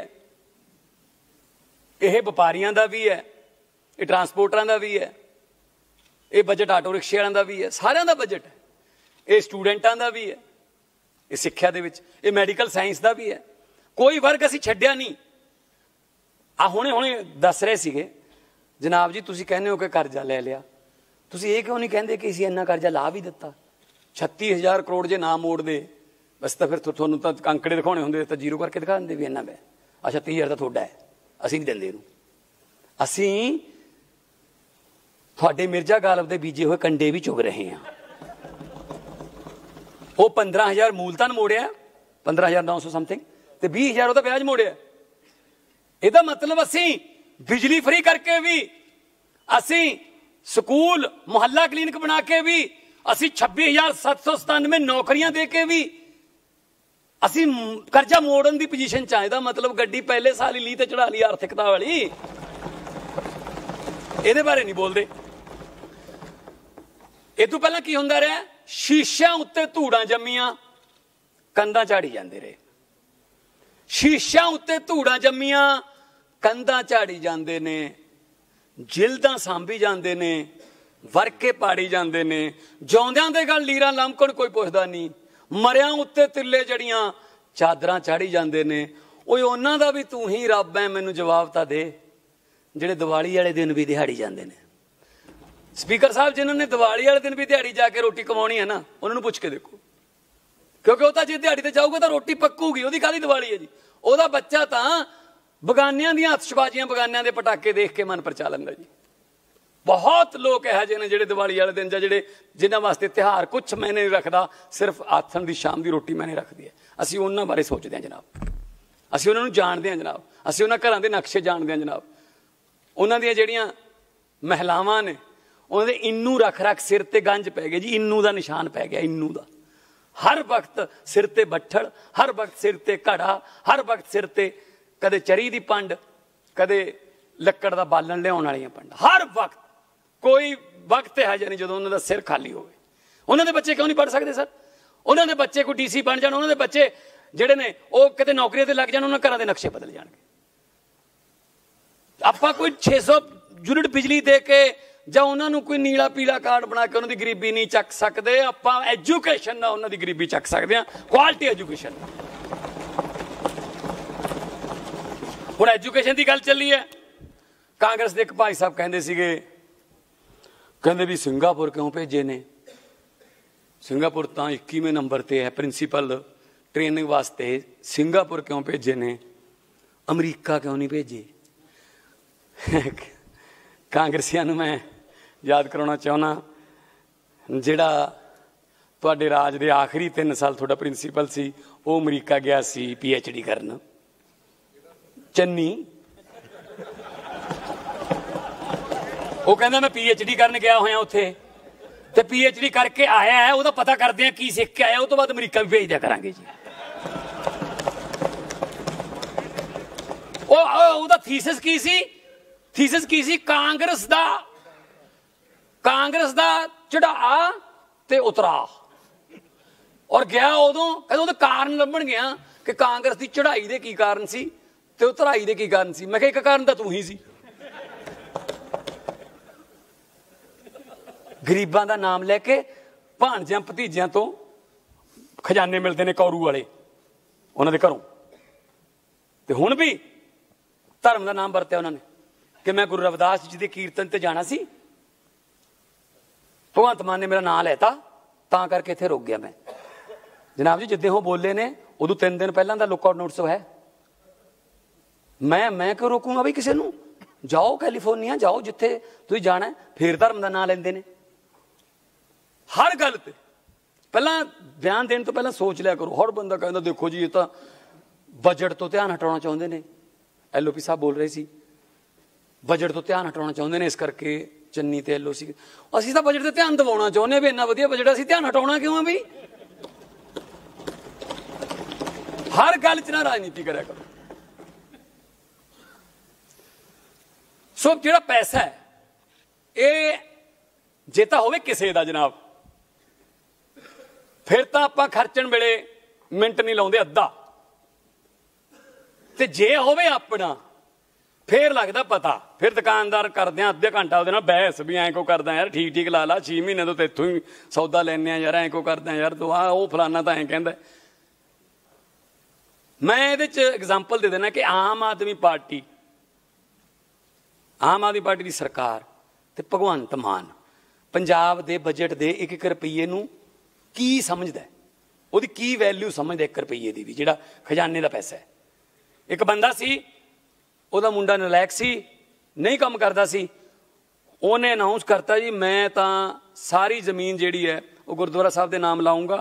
ये व्यापारियां दा भी है, ये ट्रांसपोर्टरां दा भी है, ये बजट आटो रिक्शे वालियां दा भी है, सारियां दा बजट है। ये स्टूडेंटां दा भी है, ये सिक्ख्या दे विच, ये मैडिकल साइंस दा भी है, कोई वर्ग असीं छड्डिया नहीं। हुणे हुणे दस रहे सीगे जनाब जी, तुसीं कहने हो कि कर्जा ले लिया, तुसीं ये क्यों नहीं कहंदे कि असीं इन्ना कर्जा ला भी दिता। 36,000 करोड़ जे ना मोड़ दे बस, तो फिर तुहानूं तां अंकड़े दिखाने हुंदे तो जीरो करके दिखा दिंदे भी इन्ना मैं 36,000 तां तुहाडा है, असीं नहीं दिंदे इहनूं। असीं तुहाडे मिर्जा गालिब दे बीजे हुए कंडे भी चुग रहे हैं। वो 15,000 मूलधन मोड़िया, 15,900 समथिंग, तो 20,000 ਉਹਦਾ ਵਿਆਜ ਮੋੜਿਆ। ਇਹਦਾ मतलब ਅਸੀਂ बिजली फ्री करके भी, ਅਸੀਂ ਸਕੂਲ ਮੁਹੱਲਾ ਕਲੀਨਿਕ ਬਣਾ ਕੇ ਵੀ, ਅਸੀਂ 26,797 ਨੌਕਰੀਆਂ ਦੇ ਕੇ ਵੀ ਅਸੀਂ ਕਰਜ਼ਾ ਮੋੜਨ ਦੀ ਪੋਜੀਸ਼ਨ ਚ ਆ। ਇਹਦਾ मतलब ਗੱਡੀ ਪਹਿਲੇ ਸਾਲ ਹੀ ਲੀ ਤੇ ਚੜਾ ਲਈ ਆਰਥਿਕਤਾ ਵਾਲੀ, ਇਹਦੇ ਬਾਰੇ ਨਹੀਂ ਬੋਲਦੇ। ਇਹ ਤੋਂ ਪਹਿਲਾਂ ਕੀ ਹੁੰਦਾ ਰਿਹਾ, ਸ਼ੀਸ਼ਿਆਂ ਉੱਤੇ ਧੂੜਾਂ ਜੰਮੀਆਂ, ਕੰਧਾਂ ਝਾੜੀ ਜਾਂਦੇ ਰਹੇ। शीशा उत्ते धूड़ा जम्मियां, कंधा झाड़ी जाते ने, जिल्दां सांभी जाते ने, वरके पाड़ी जाते ने, जिउंदियां दे गल लीरां लमकण कोई पुछदा नहीं, मरियां उत्ते तिल्ले जड़ियां चादरां चाढ़ी जाते ने। ओए उन्हां दा भी तू ही रब है, मैनूं जवाब तां दे जिहड़े दिवाली वाले दिन भी दिहाड़ी जाते ने। स्पीकर साहब जिन्होंने दिवाली वाले दिन भी दिहाड़ी जाके रोटी कमाउणी है ना, उन्होंने पुछ के देखो, क्योंकि वह तो जे दिहाड़ी ते जाऊगा तो रोटी पक्कूगी, ਉਹਦੀ ਕਾਹਦੀ दिवाली है जी। ਉਹਦਾ ਬੱਚਾ ਤਾਂ ਬਗਾਨਿਆਂ ਦੀਆਂ ਹੱਥਸ਼ਬਾਜ਼ੀਆਂ, ਬਗਾਨਿਆਂ ਦੇ ਪਟਾਕੇ ਦੇਖ ਕੇ ਮਨ ਪਰਚਾ ਲੈਂਦਾ ਜੀ। बहुत लोग ਇਹੋ ਜਿਹੇ ਨੇ ਜਿਹੜੇ दिवाली वाले दिन ਜਾਂ ਜਿਹੜੇ ਜਿਨ੍ਹਾਂ ਵਾਸਤੇ ਤਿਉਹਾਰ ਕੁਛ ਮੈਨੇ ਨਹੀਂ ਰੱਖਦਾ, ਸਿਰਫ ਆਥਣ ਦੀ ਸ਼ਾਮ ਦੀ ਰੋਟੀ ਮੈਨੇ ਰੱਖਦੀ ਹੈ। ਅਸੀਂ ਉਹਨਾਂ ਬਾਰੇ ਸੋਚਦੇ ਹਾਂ ਜਨਾਬ, ਅਸੀਂ ਉਹਨਾਂ ਨੂੰ ਜਾਣਦੇ ਹਾਂ ਜਨਾਬ, ਅਸੀਂ ਉਹਨਾਂ ਘਰਾਂ ਦੇ ਨਕਸ਼ੇ ਜਾਣਦੇ ਹਾਂ ਜਨਾਬ। ਉਹਨਾਂ ਦੀਆਂ ਜਿਹੜੀਆਂ ਮਹਿਲਾਵਾਂ ਨੇ ਉਹਨਾਂ ਦੇ ਇੰਨੂ ਰੱਖ ਰੱਖ ਸਿਰ ਤੇ ਗੰਜ ਪੈ ਗਏ ਜੀ, ਇੰਨੂ ਦਾ ਨਿਸ਼ਾਨ ਪੈ ਗਿਆ, ਇੰਨੂ ਦਾ। हर वक्त सिर ते बट्ठड़, हर वक्त सिर ते घड़ा, हर वक्त सिर ते कदे चरी दी पंड, कदे लक्कड़ दा बालन लियाउण वालियां पंड। हर वक्त कोई वक्त है नहीं जो उन्होंने सिर खाली हो। उन्होंने बच्चे क्यों नहीं पढ़ सकते सर? उन्होंने बच्चे कोई DC बन जाए, उन्होंने बच्चे जिहड़े ने वो किते नौकरी ते लग जाण, उन्होंने घरां दे नक्शे बदल जाणगे। आपां कोई 600 यूनिट बिजली दे के ਜਾਂ ਉਹਨਾਂ ਨੂੰ ਕੋਈ ਨੀਲਾ ਪੀਲਾ ਕਾਰਡ ਬਣਾ ਕੇ ਉਹਨਾਂ ਦੀ ਗਰੀਬੀ ਨਹੀਂ ਚੱਕ ਸਕਦੇ। ਆਪਾਂ ਐਜੂਕੇਸ਼ਨ ਨਾਲ ਉਹਨਾਂ ਦੀ ਗਰੀਬੀ ਚੱਕ ਸਕਦੇ ਹਾਂ, ਕੁਆਲਿਟੀ ਐਜੂਕੇਸ਼ਨ। ਹੁਣ ਐਜੂਕੇਸ਼ਨ ਦੀ ਗੱਲ ਚੱਲੀ ਹੈ, ਕਾਂਗਰਸ ਦੇ ਇੱਕ ਭਾਈ ਸਾਹਿਬ ਕਹਿੰਦੇ ਸੀਗੇ, ਕਹਿੰਦੇ ਵੀ ਸਿੰਗਾਪੁਰ ਕਿਉਂ ਭੇਜੇ ਨੇ? ਸਿੰਗਾਪੁਰ ਤਾਂ 21ਵੇਂ ਨੰਬਰ ਤੇ ਹੈ ਪ੍ਰਿੰਸੀਪਲ ਟ੍ਰੇਨਿੰਗ ਵਾਸਤੇ, ਸਿੰਗਾਪੁਰ ਕਿਉਂ ਭੇਜੇ ਨੇ, ਅਮਰੀਕਾ ਕਿਉਂ ਨਹੀਂ ਭੇਜੇ? ਕਾਂਗਰਸੀਆਂ ਨੂੰ ਮੈਂ याद कराना चाहना, जिहड़ा तुहाडे राज दे आखिरी 3 साल तुहाडा प्रिंसीपल सी, वो अमरीका गया सी PhD करन। चन्नी वो कहंदा मैं PhD करन गया होया उत्थे, ते PhD करके आया है, ਉਹਦਾ पता करदे हैं की सीख के आया, उस तो बाद अमरीका भी भेज दिया करांगे जी। ਉਹਦਾ थीसिस की सी? थीसिस की सी? कांग्रेस दा चढ़ा ते उतरा, और गया उदों कहते ਉਹਦੇ ਕਾਰਨ ਲੱਭਣ ਗਿਆ कि कांग्रेस की चढ़ाई दे की कारण सी ते उतराई दे की कारण सी। मैं कहा एक कारण तो तू ही सी। गरीबां दा नाम लैके भाणजियां भतीजियां तो खजाने मिलते ने कौरू वाले उन्होंने घरों, ते हुण भी धर्म का नाम वरत्या उन्होंने कि मैं गुरु रविदास जी के कीर्तन ते जाना सी, भगवंत मान ने मेरा नाम लैता तां करके इत्थे रुक गया मैं। जनाब जी जिद्दे हो बोले ने उदों 3 दिन पहलां दा लुकआउट नोटिस है, मैं क्यों रोकूंगा बई किसी नूं? जाओ कैलीफोर्निया जाओ, जिथे तुसीं जाना, फिर धर्म का नाम लेंदे ने हर गल ते। पहला बयान देने तो पहला सोच लिया करो। हर बंदा कहता देखो जी ये तो बजट तो ध्यान हटाना चाहते हैं। LOP साहब बोल रहे सी बजट तो ध्यान हटाना चाहते हैं, इस करके चन्नी ते LOC असीं तां बजट ते ध्यान दिवाउणा चाहुंदे हां भी इन्ना वधिया बजट असीं ध्यान हटाउणा क्यों है बई? हर गल च ना राजनीति करिया करो। सो जिहड़ा पैसा है ये जे तां होवे किसे दा जनाब, फिर तां आपां खर्चण वेले मिंट नहीं लाउंदे अद्धा, ते जे होवे अपना फिर लगदा पता। फिर दुकानदार करदे अद्धे घंटा उहदे नाल बहस भी ऐ क्यों करदा यार, ठीक ठीक ला ला 6 महीने तो तेथों ही सौदा लैने यार, ऐ क्यों करदा यार तूं, वो फलाना तां ऐ कहंदा। मैं इहदे च एग्जाम्पल दे देना कि आम आदमी पार्टी की सरकार ते भगवंत मान पंजाब दे बजट दे 1-1 रुपये नूं की समझदा है, उहदी की वैल्यू समझदा 1 रुपये दी भी, जिहड़ा खजाने दा पैसा है। एक बंदा सी, ਉਹਦਾ ਮੁੰਡਾ ਨਲਾਇਕ ਸੀ, नहीं काम करता सी, ਉਹਨੇ ਅਨਾਉਂਸ करता जी मैं ਤਾਂ सारी ਜ਼ਮੀਨ ਜਿਹੜੀ है वो गुरुद्वारा साहब के नाम लाऊंगा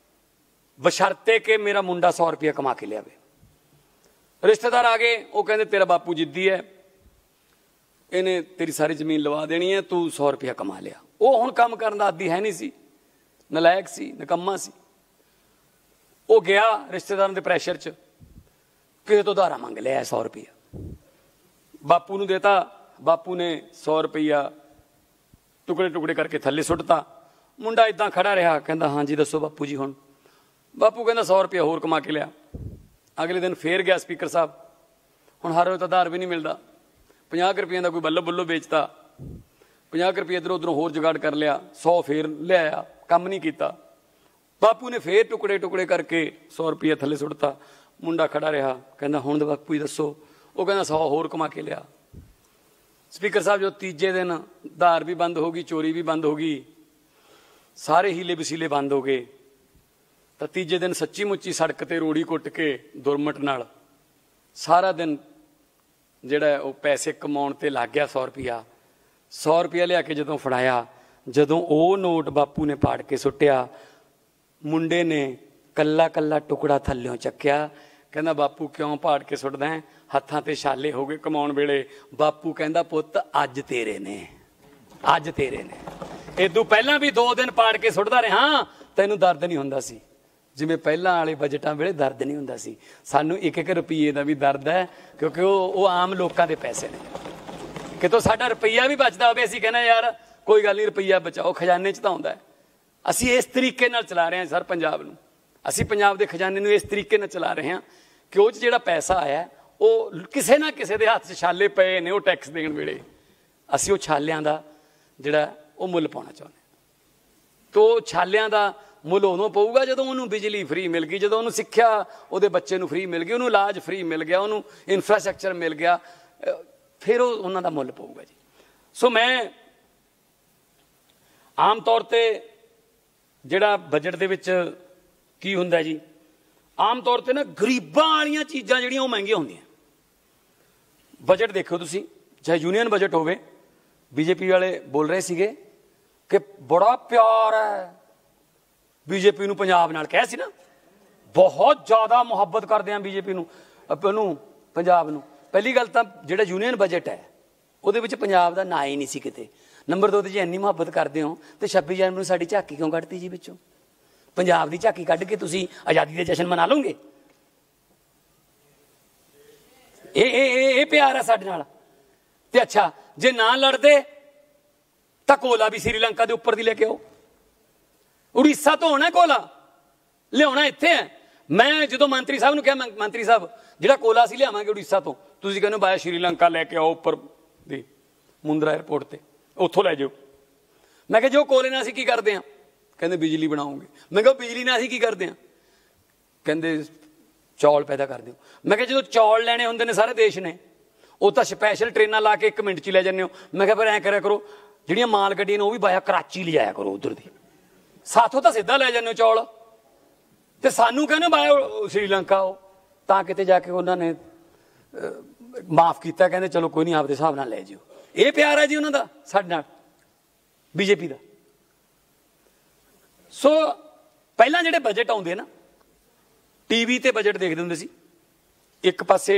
बशर्ते कि मेरा मुंडा 100 रुपया कमा के लियावे। रिश्तेदार आ गए, वो कहते तेरा बापू जिद्दी है, इन्हें तेरी सारी जमीन लवा देनी है, तू 100 रुपया कमा लिया। वो हुण काम करन दा आदी है नहीं सी, नलायक सी, निकम्मा सी। वो गया रिश्तेदारों के प्रैशर च किसी तो उधारा मंग लिया 100 रुपया, बापू नूं देता। बापू ने 100 रुपया टुकड़े टुकड़े करके थल्ले सुट्टता। मुंडा इदां खड़ा रहा, कहंदा हाँ जी दसो बापू जी। हुण बापू कहंदा 100 रुपया होर कमा के लिया। अगले दिन फिर गया स्पीकर साहब, हुण हर रोज़ तो उधार भी नहीं मिलता, 50 रुपये का कोई बल्लो बल्लो बेचता, 50 रुपये इधरों उधरों होर जुगाड़ कर लिया, 100 फिर लिया, काम नहीं किया। बापू ने फिर टुकड़े टुकड़े करके 100 रुपया थल्ले सुट्टता। मुंडा खड़ा रहा, कहंदा हुण बापू जी दसो। वो कहना 100 होर कमा के लिया। स्पीकर साहब जो तीजे दिन धार भी बंद होगी, चोरी भी बंद होगी, सारे हीले वसीले बंद हो गए, तो तीजे दिन सच्ची मुच्ची सड़क ते रोड़ी कुट के दुरमट नाल सारा दिन जिहड़ा वो पैसे कमाउण ते लग गया। 100 रुपया 100 रुपया लिया के जदों फड़ाया, जदों वो नोट बापू ने पाड़ के सुट्टिया, मुंडे ने कल्ला कल्ला टुकड़ा थल्लियों चक्या। कहंदा बापू क्यों पाड़ के सुट्टदा है, हत्थां ते छाले हो गए कमाउण वेले। बापू कहंदा पुत्त अज तेरे ने, अज तेरे ने। इदों पहलां भी 2 दिन पाड़ के सुट्टदा रहा, तैनूं दर्द नहीं हुंदा सी जिवें पहलां वाले बजटां वेले दर्द नहीं हुंदा सी। सानूं 1-1 रुपये दा भी दर्द है, क्योंकि वो आम लोकां दे पैसे ने। कितों साडा रुपया भी बचदा होवे, असीं कहना यार कोई गल नहीं रुपया बचाओ, खजाने च तां आउंदा है। असीं इस तरीके नाल चला रहे हैं सर पंजाब नूं, असीं पंजाब दे खजाने नूं इस तरीके नाल चला रहे हैं कि वो जिहड़ा पैसा आया वो किसी ना किसी के हाथ 'च छाले पे ने, वो टैक्स देण वेले असीं वो छालियां दा जिहड़ा वो मुੱਲ पाउणा चाहुंदे। तो छालियां दा मुੱਲ उदों पऊगा जदों उहनूं बिजली फ्री मिल गई, जदों उहनूं सिੱਖਿਆ ਉਹਦੇ ਬੱਚੇ ਨੂੰ फ्री मिल गई, उहनूं इलाज फ्री मिल गया, उहनूं इंफ्रास्ट्रक्चर मिल गया, फिर उन्हां दा मुੱਲ पऊगा जी। सो मैं आम तौर ते जिहड़ा बजट दे विच की हुंदा जी, आम तौर ते ना गरीबां वालीआं चीज़ां जिहड़ियां वो महंगियां हुंदियां। बजट देखो तुसीं, चाहे यूनियन बजट होवे, बीजेपी वाले बोल रहे सीगे कि बड़ा प्यार है बीजेपी नूं पंजाब नाल, कह सी ना बहुत ज़्यादा मुहब्बत करदे हैं बीजेपी नूं पंजाब नूं। पहली गल तां जिहड़ा यूनियन बजट है ਉਹਦੇ ਵਿੱਚ पंजाब का ना ही नहीं सी किते। नंबर 2 जे इन्नी मुहब्बत करते हो तो 26 जनवरी ਨੂੰ ਸਾਡੀ ਝਾਕੀ क्यों ਕੱਢਤੀ जी ਵਿੱਚੋਂ? पंजाब की झाकी ਕੱਢ के तुसीं आज़ादी के जश्न मना लोगे? ये प्यार है साडे नाल। ते अच्छा जे ना लड़दे तां कोला भी श्रीलंका के उपर दी लेके आओ, उड़ीसा तो होना कोला, लियाउणा इत्थे है। मैं जो मंत्री साहब नूं कहा, मंत्री साहब जिहड़ा कोला असीं लियावांगे उड़ीसा तो, तुसीं कहंदे बाया श्रीलंका लैके आओ उपर दी मुंद्रा एयरपोर्ट ते, उत्थों लै जाओ। मैं कहा जो कोले नाल असीं की करदे हां? कहंदे बिजली बनाओगे। मैं कहा बिजली नाल असीं की करदे हां? कहंदे चौल पैदा कर दिओ। मैं कहा जो चौल लैणे हुंदे ने सारे देश ने, वो तो स्पैशल ट्रेनां ला के 1 मिनट च लै जांदे हो। मैं कहा फिर ऐ करा करो जिहड़ियां माल गड्डियां ने वो भी बाया कराची ले जाया करो, उधर दी साथों तो सीधा लै जांदे हो चौल, ते सानूं कहने बाया श्रीलंका आओ, तां किते जाके उन्होंने माफ़ किया, कहते चलो कोई नहीं आपके हिसाब नाल लै जिओ। ये प्यार है जी उन्हों का साडे नाल बीजेपी का। सो पहला जिहड़े बजट आउंदे ना टीवी ते बजट देखते हुंदे सी, एक पासे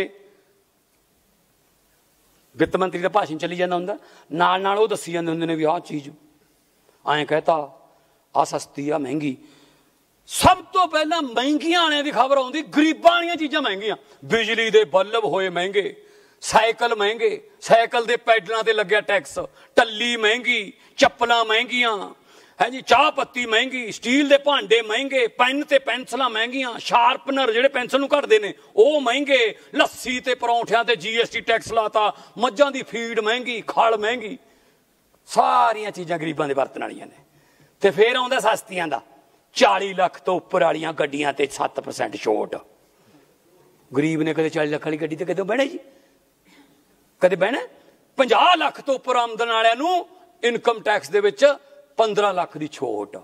वित्त मंत्री का भाषण चली जाता हुंदा, नाल नाल वो दसी जाते हुंदे ने भी आह चीज़ ऐं कहता आ सस्ती आ महंगी। सब तो पहला महंगियां आने की खबर आउंदी, गरीबां वालियां चीज़ां महंगियां, बिजली के बल्ब होए महंगे, साइकिल महंगे, साइकिल के पैडलों ते लग्या टैक्स, टल्ली महंगी, चप्पलां महंगियां है जी, चाह पत्ती महंगी, स्टील के भांडे महंगे, पैन ते पेंसिलां महंगियां, शार्पनर जिहड़े पेंसिल नूं घटदे ने वो महंगे, लस्सी ते परौंठियां ते GST टैक्स लाता, मज्जां दी फीड महंगी, खल महंगी, सारियां चीज़ां गरीबां दे वरतण वालियां ने। ते फिर आउंदा सस्तियां दा 40 लाख तो उपर वालियां गड्डियां ते 7% छूट। गरीब ने कदे 40 लाख वाली गड्डी ते कदे बहना जी, कदे बहना। 50 लाख तो उपर आमदन वालियां नूं इनकम टैक्स दे विच 15 लाख की छूट।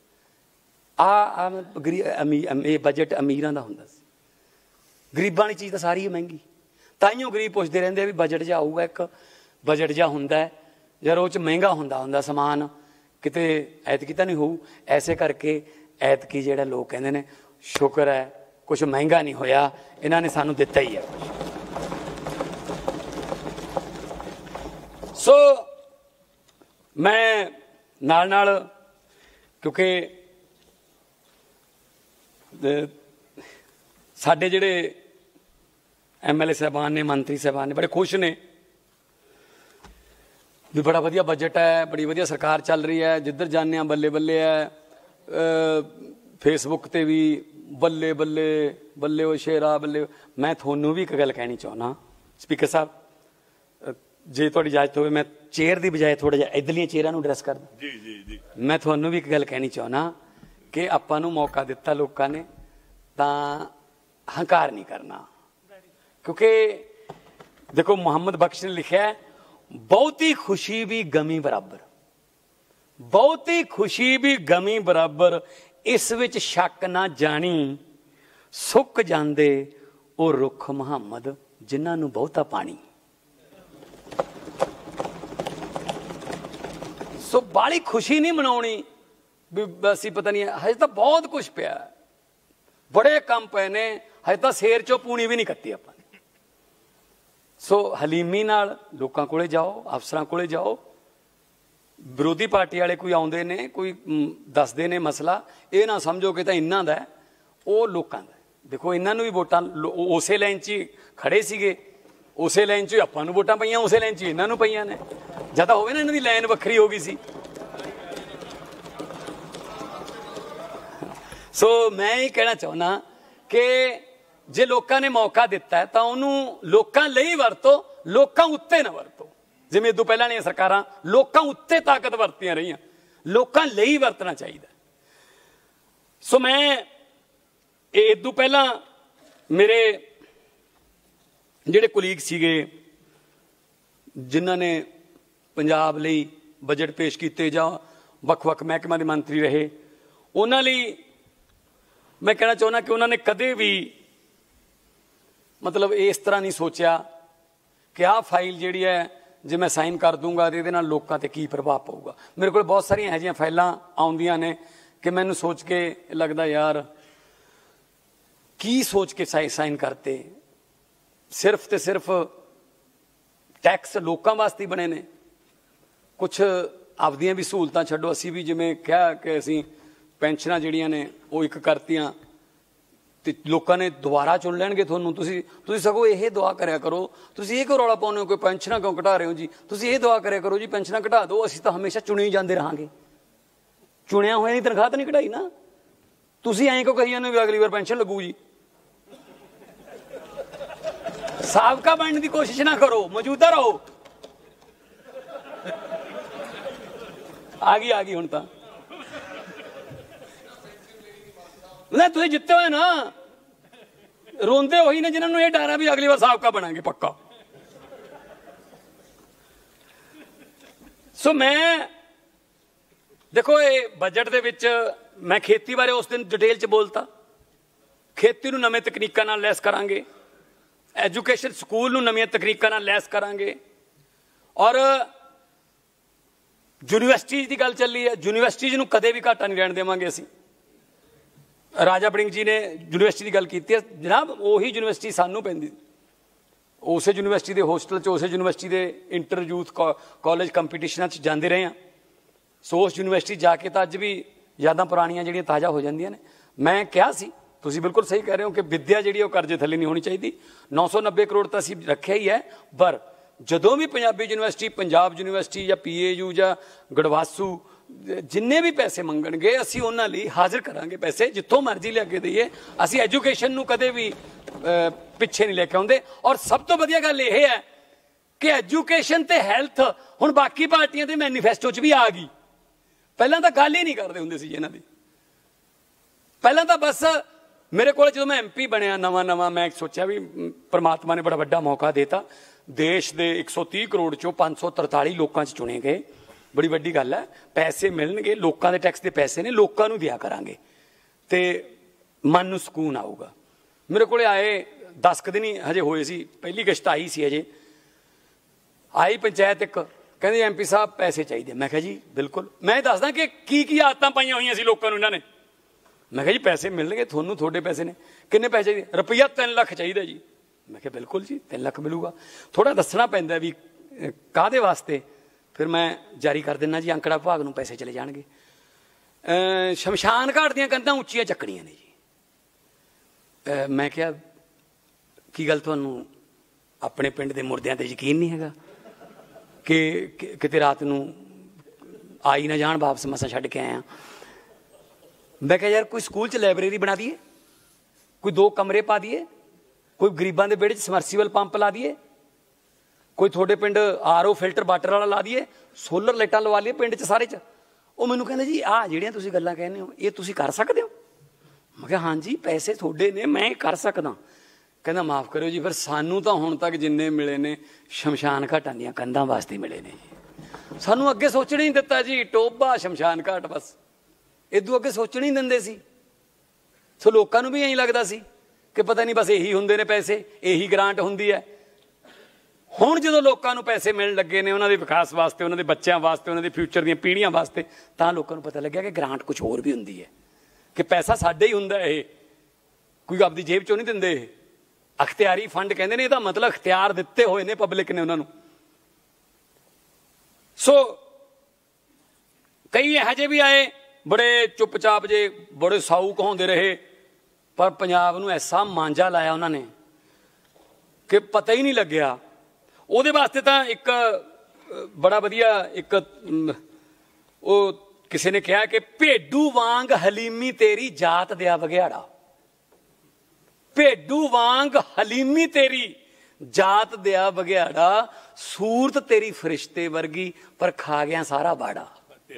ये बजट अमीरां दा हुंदा सी, गरीबां वाली चीज़ तो सारी महंगी। ताइयों गरीब पुछदे रहिंदे भी बजट जिहा आऊगा, एक बजट जिहा हुंदा है यार वो च महंगा हुंदा समान, किते ऐतकी तां नहीं होऊ। ऐसे करके ऐतकी जिहड़ा लोग कहंदे ने शुक्र है कुछ महंगा नहीं होया, इन्हां ने सानू दित्ता ही है। सो मैं नाल नाल क्योंकि साडे जिहड़े MLA साहबान ने, मंत्री साहबान ने बड़े खुश ने भी बड़ा वधिया बजट है, बड़ी वधिया सरकार चल रही है, जिधर जाने बल्ले बल्ले है। फेसबुक ते भी बल्ले बल्ले बल्ले ओ शेरा बल्ले। मैं थोनू भी एक गल कहनी चाहना स्पीकर साहब, जे तुहाडी इजाजत होवे मैं चेयर की बजाय थोड़ा जिहा इधरलियां चेयरां नूं एड्रैस कर दूं। जी जी जी। मैं थोनू भी एक गल कहनी चाहना कि आपां नूं मौका दिता लोकां ने तां हंकार नहीं करना, क्योंकि देखो मुहम्मद बख्श ने लिखा है बहुती खुशी भी गमी बराबर, बहुती खुशी भी गमी बराबर, इस विच शक ना जानी, सुक जांदे ओ रुख मुहम्मद जिन्हां नूं बहुता पानी। सो बाली खुशी नहीं मनाउणी भी असीं पता नहीं हजे तो बहुत कुछ पिया, बड़े काम पे ने, हजे तो सेर चो पूनी भी नहीं कत्ती आपां। सो हलीमी नाल लोकां कोले जाओ, अफसरां कोले जाओ, विरोधी पार्टी वाले कोई आउंदे ने कोई दसदे ने मसला, ये ना समझो कि तां इन्हां दा है, वो लोकां दा। देखो इन्हां नूं भी वोटां उसे लाइन च ही खड़े सीगे, उसे लाइन च ही आपां नूं वोटां पईयां, उसे लाइन च ही इन्हां नूं पईयां ने। जद होवे ना इन्हां दी लाइन वक्खरी हो गई सी। सो मैं ये कहना चाहुंदा कि जे लोकां ने मौका दिता है तो उन्होंने लोकां लई वरतो, लोकां उत्ते ना वरतो। जिवें इदों पहलां ने सरकारां लोकां उत्ते ताकत वरतियां रहियां, लोकां लई वरतना चाहिए। सो मैं इदों पहलां मेरे जिहड़े कुलीग सीगे जिन्हां ने पंजाब लई बजट पेश किए जां वख-वख महकमां दे मंत्री रहे, उन्हां लई मैं कहना चाहुंदा कि उन्होंने कदे भी मतलब इस तरह नहीं सोचा कि आह फाइल जिहड़ी है जे मैं साइन कर दूंगा तो ये लोगों ते की प्रभाव पऊगा। मेरे को बहुत सारिया यह फाइलां आउंदियां ने कि मैनू सोच के लगता यार की सोच के साइन करते, सिर्फ तो सिर्फ टैक्स लोगों वास्ते ही बने ने, कुछ आपदियां भी सहूलतां छड्डो। असी भी जिवें कहा कि असी पेंशनां जिहड़ियां ने वो एक करतियां ते लोगों ने दोबारा चुन लैणगे तुहानूं। तुसीं सगों यह दुआ करिया करो, तुसीं ये क्यों रौला पाउने हो कि पेंशनां क्यों घटा रहे हो जी, तुसीं ये दुआ करिया करो जी पेंशनां घटा दो, असीं तां हमेशा चुने ही जांदे रहांगे, चुनिया होया दी तनख्वाह तो नहीं घटाई ना। तुसीं ऐं क्यों कही जांदे भी अगली बार पेंशन लगू जी। साबका बनने की कोशिश ना करो, मौजूदा रहो। आ गई हुण तां ना, तुसीं जित्ते होए ना, रोंदे वही ने जिन्होंने ये डर है भी अगली बार साबका बनांगे पक्का। सो मैं देखो ये बजट दे विच मैं खेती बारे उस दिन डिटेल च बोलता, खेती नूं नवें तकनीकां नाल लैस करांगे, एजुकेशन स्कूल नूं नवीं तकनीकां नाल लैस करांगे। और यूनीवर्सिटीज़ की गल चली है, यूनीवर्सिटीज़ नूं कदे भी घाटा नहीं रहण देवांगे असीं। राजा वड़िंग जी ने यूनीवर्सिटी की गल की है, जनाब उही यूनीवर्सिटी सानूं पैंदी, उस यूनीवर्सिटी के होस्टल च, उस यूनीवर्सिटी के इंटर यूथ कॉलेज कंपीटिशनां च जांदे रहे हैं। सो उस यूनीवर्सिटी जाके तो अज भी यादां पुरानियां जिहड़ियां ताज़ा हो जांदियां ने। मैं कहा सी, तुसीं बिल्कुल सही कह रहे हो कि विद्या जिहड़ी वो कर्जे थल्ले नहीं होनी चाहिए। 990 करोड़ तो असीं रखिया ही है, पर जदों भी पंजाबी यूनीवर्सिटी, पंजाब यूनीवर्सिटी या PAU या गड़वासू जिन्ने भी पैसे मंगणगे असीं उन्हां लई हाज़र करांगे पैसे, जित्थों मर्जी लिया दईए। असीं एजुकेशन नूं कदे भी पिछे नहीं लेके आउंदे। और सब तो वधिया गल यह है कि एजुकेशन ते हैल्थ हुण बाकी पार्टियां दे मैनीफेस्टो च भी आ गई। पहलां तां गल ही नहीं करदे हुंदे सी इन्हां दी। पहलां तां बस मेरे को जो मैं MP बनया नवां मैं सोचा भी परमात्मा ने बड़ा वड्डा मौका देता। देश के 130 करोड़ चों 543 लोगों च चुने गए, बड़ी वड्डी गल है। पैसे मिलणगे, लोगों के टैक्स के पैसे ने लोगों नूं दिया करांगे ते मन नूं सुकून आऊगा। मेरे को आए 10 दिन ही हजे होए सी, पहली गश्त आई सी हजे। आई पंचायत एक, कहंदे MP साहब पैसे चाहिए। मैं कहा जी बिल्कुल, मैं दसदा कि की आदतां पाईयां होईयां सी लोकां नूं इन्हां ने। मैं कहा जी पैसे मिलणगे थोनू, थोड़े पैसे ने। किन्ने पैसे चाहिए? रुपया 3 लाख चाहिए जी। मैं कहा बिल्कुल जी 3 लाख मिलूगा। थोड़ा दसना पैंदा भी काहदे वास्ते, फिर मैं जारी कर देना जी आंकड़ा विभाग नूं पैसे चले जाणगे। शमशान घाट दीयां कंधां उच्चियां चक्कणियां ने जी। मैं क्या की गल तुहानूं अपने पिंड दे मुर्दियां ते यकीन नहीं हैगा कि किते रात नूं आई ना जाण, वापस मसां छड्ड के आया। मैं कहा यार कोई स्कूल च लाइब्रेरी बना दिए, कोई 2 कमरे पा दिए, कोई गरीबां दे बेड़े च समरसीबल पंप ला दिए, कोई थोड़े पिंड RO फिल्टर वाटर वाला ला दिए, सोलर लाइटां लवा लिए पिंड च सारे च। वो मैनूं कहंदे जी आ जिहड़ियां तुसीं गल्लां कहंदे हो ये तुसीं कर सकदे हो? मैं कहा हाँ जी पैसे थोड़े ने, मैं कर सकदा। कहंदा माफ़ करो जी, फिर सानूं तां हुण तक जिन्ने मिले ने शमशान घाटां दीयां कंधां वास्ते मिले ने जी। सानूं अग्गे सोचण ही नहीं दित्ता जी, टोबा शमशान घाट बस इदों अगे सोचण ही नहीं दिंदे सी। सो लोकां नूं भी ऐं लगदा सी कि पता नहीं बस यही हुंदे ने पैसे, यही ग्रांट हुंदी है। हुण जदों लोकां नूं पैसे मिलण लगे ने उन्हां दे विकास वास्ते, उन्हां दे बच्चों वास्ते, उन्हां दे फ्यूचर दीयां पीढ़ियां वास्ते, तां लोकां नूं पता लग्गिया कि ग्रांट कुछ होर भी हुंदी है, कि पैसा साडे ही हुंदा है, कोई आपदी जेब चों नहीं दिंदे। अख्तियारी फंड कहंदे ने, इहदा मतलब अख्तियार दित्ते होए ने पब्लिक ने उन्हां नूं। सो कई इहो भी आए बड़े चुपचाप जे, बड़े साऊ कहाउंदे रहे, पर पंजाब नूं ऐसा मांझा लाया उन्होंने कि पता ही नहीं लग्या। उहदे वास्ते तां एक बड़ा वधिया एक वो किसी ने कहा कि भेडू वांग हलीमी तेरी जात दिया बघियाड़ा। भेडू वांग हलीमी तेरी जात दिया बघियाड़ा, सूरत तेरी फरिश्ते वर्गी पर खा गया सारा बाड़ा।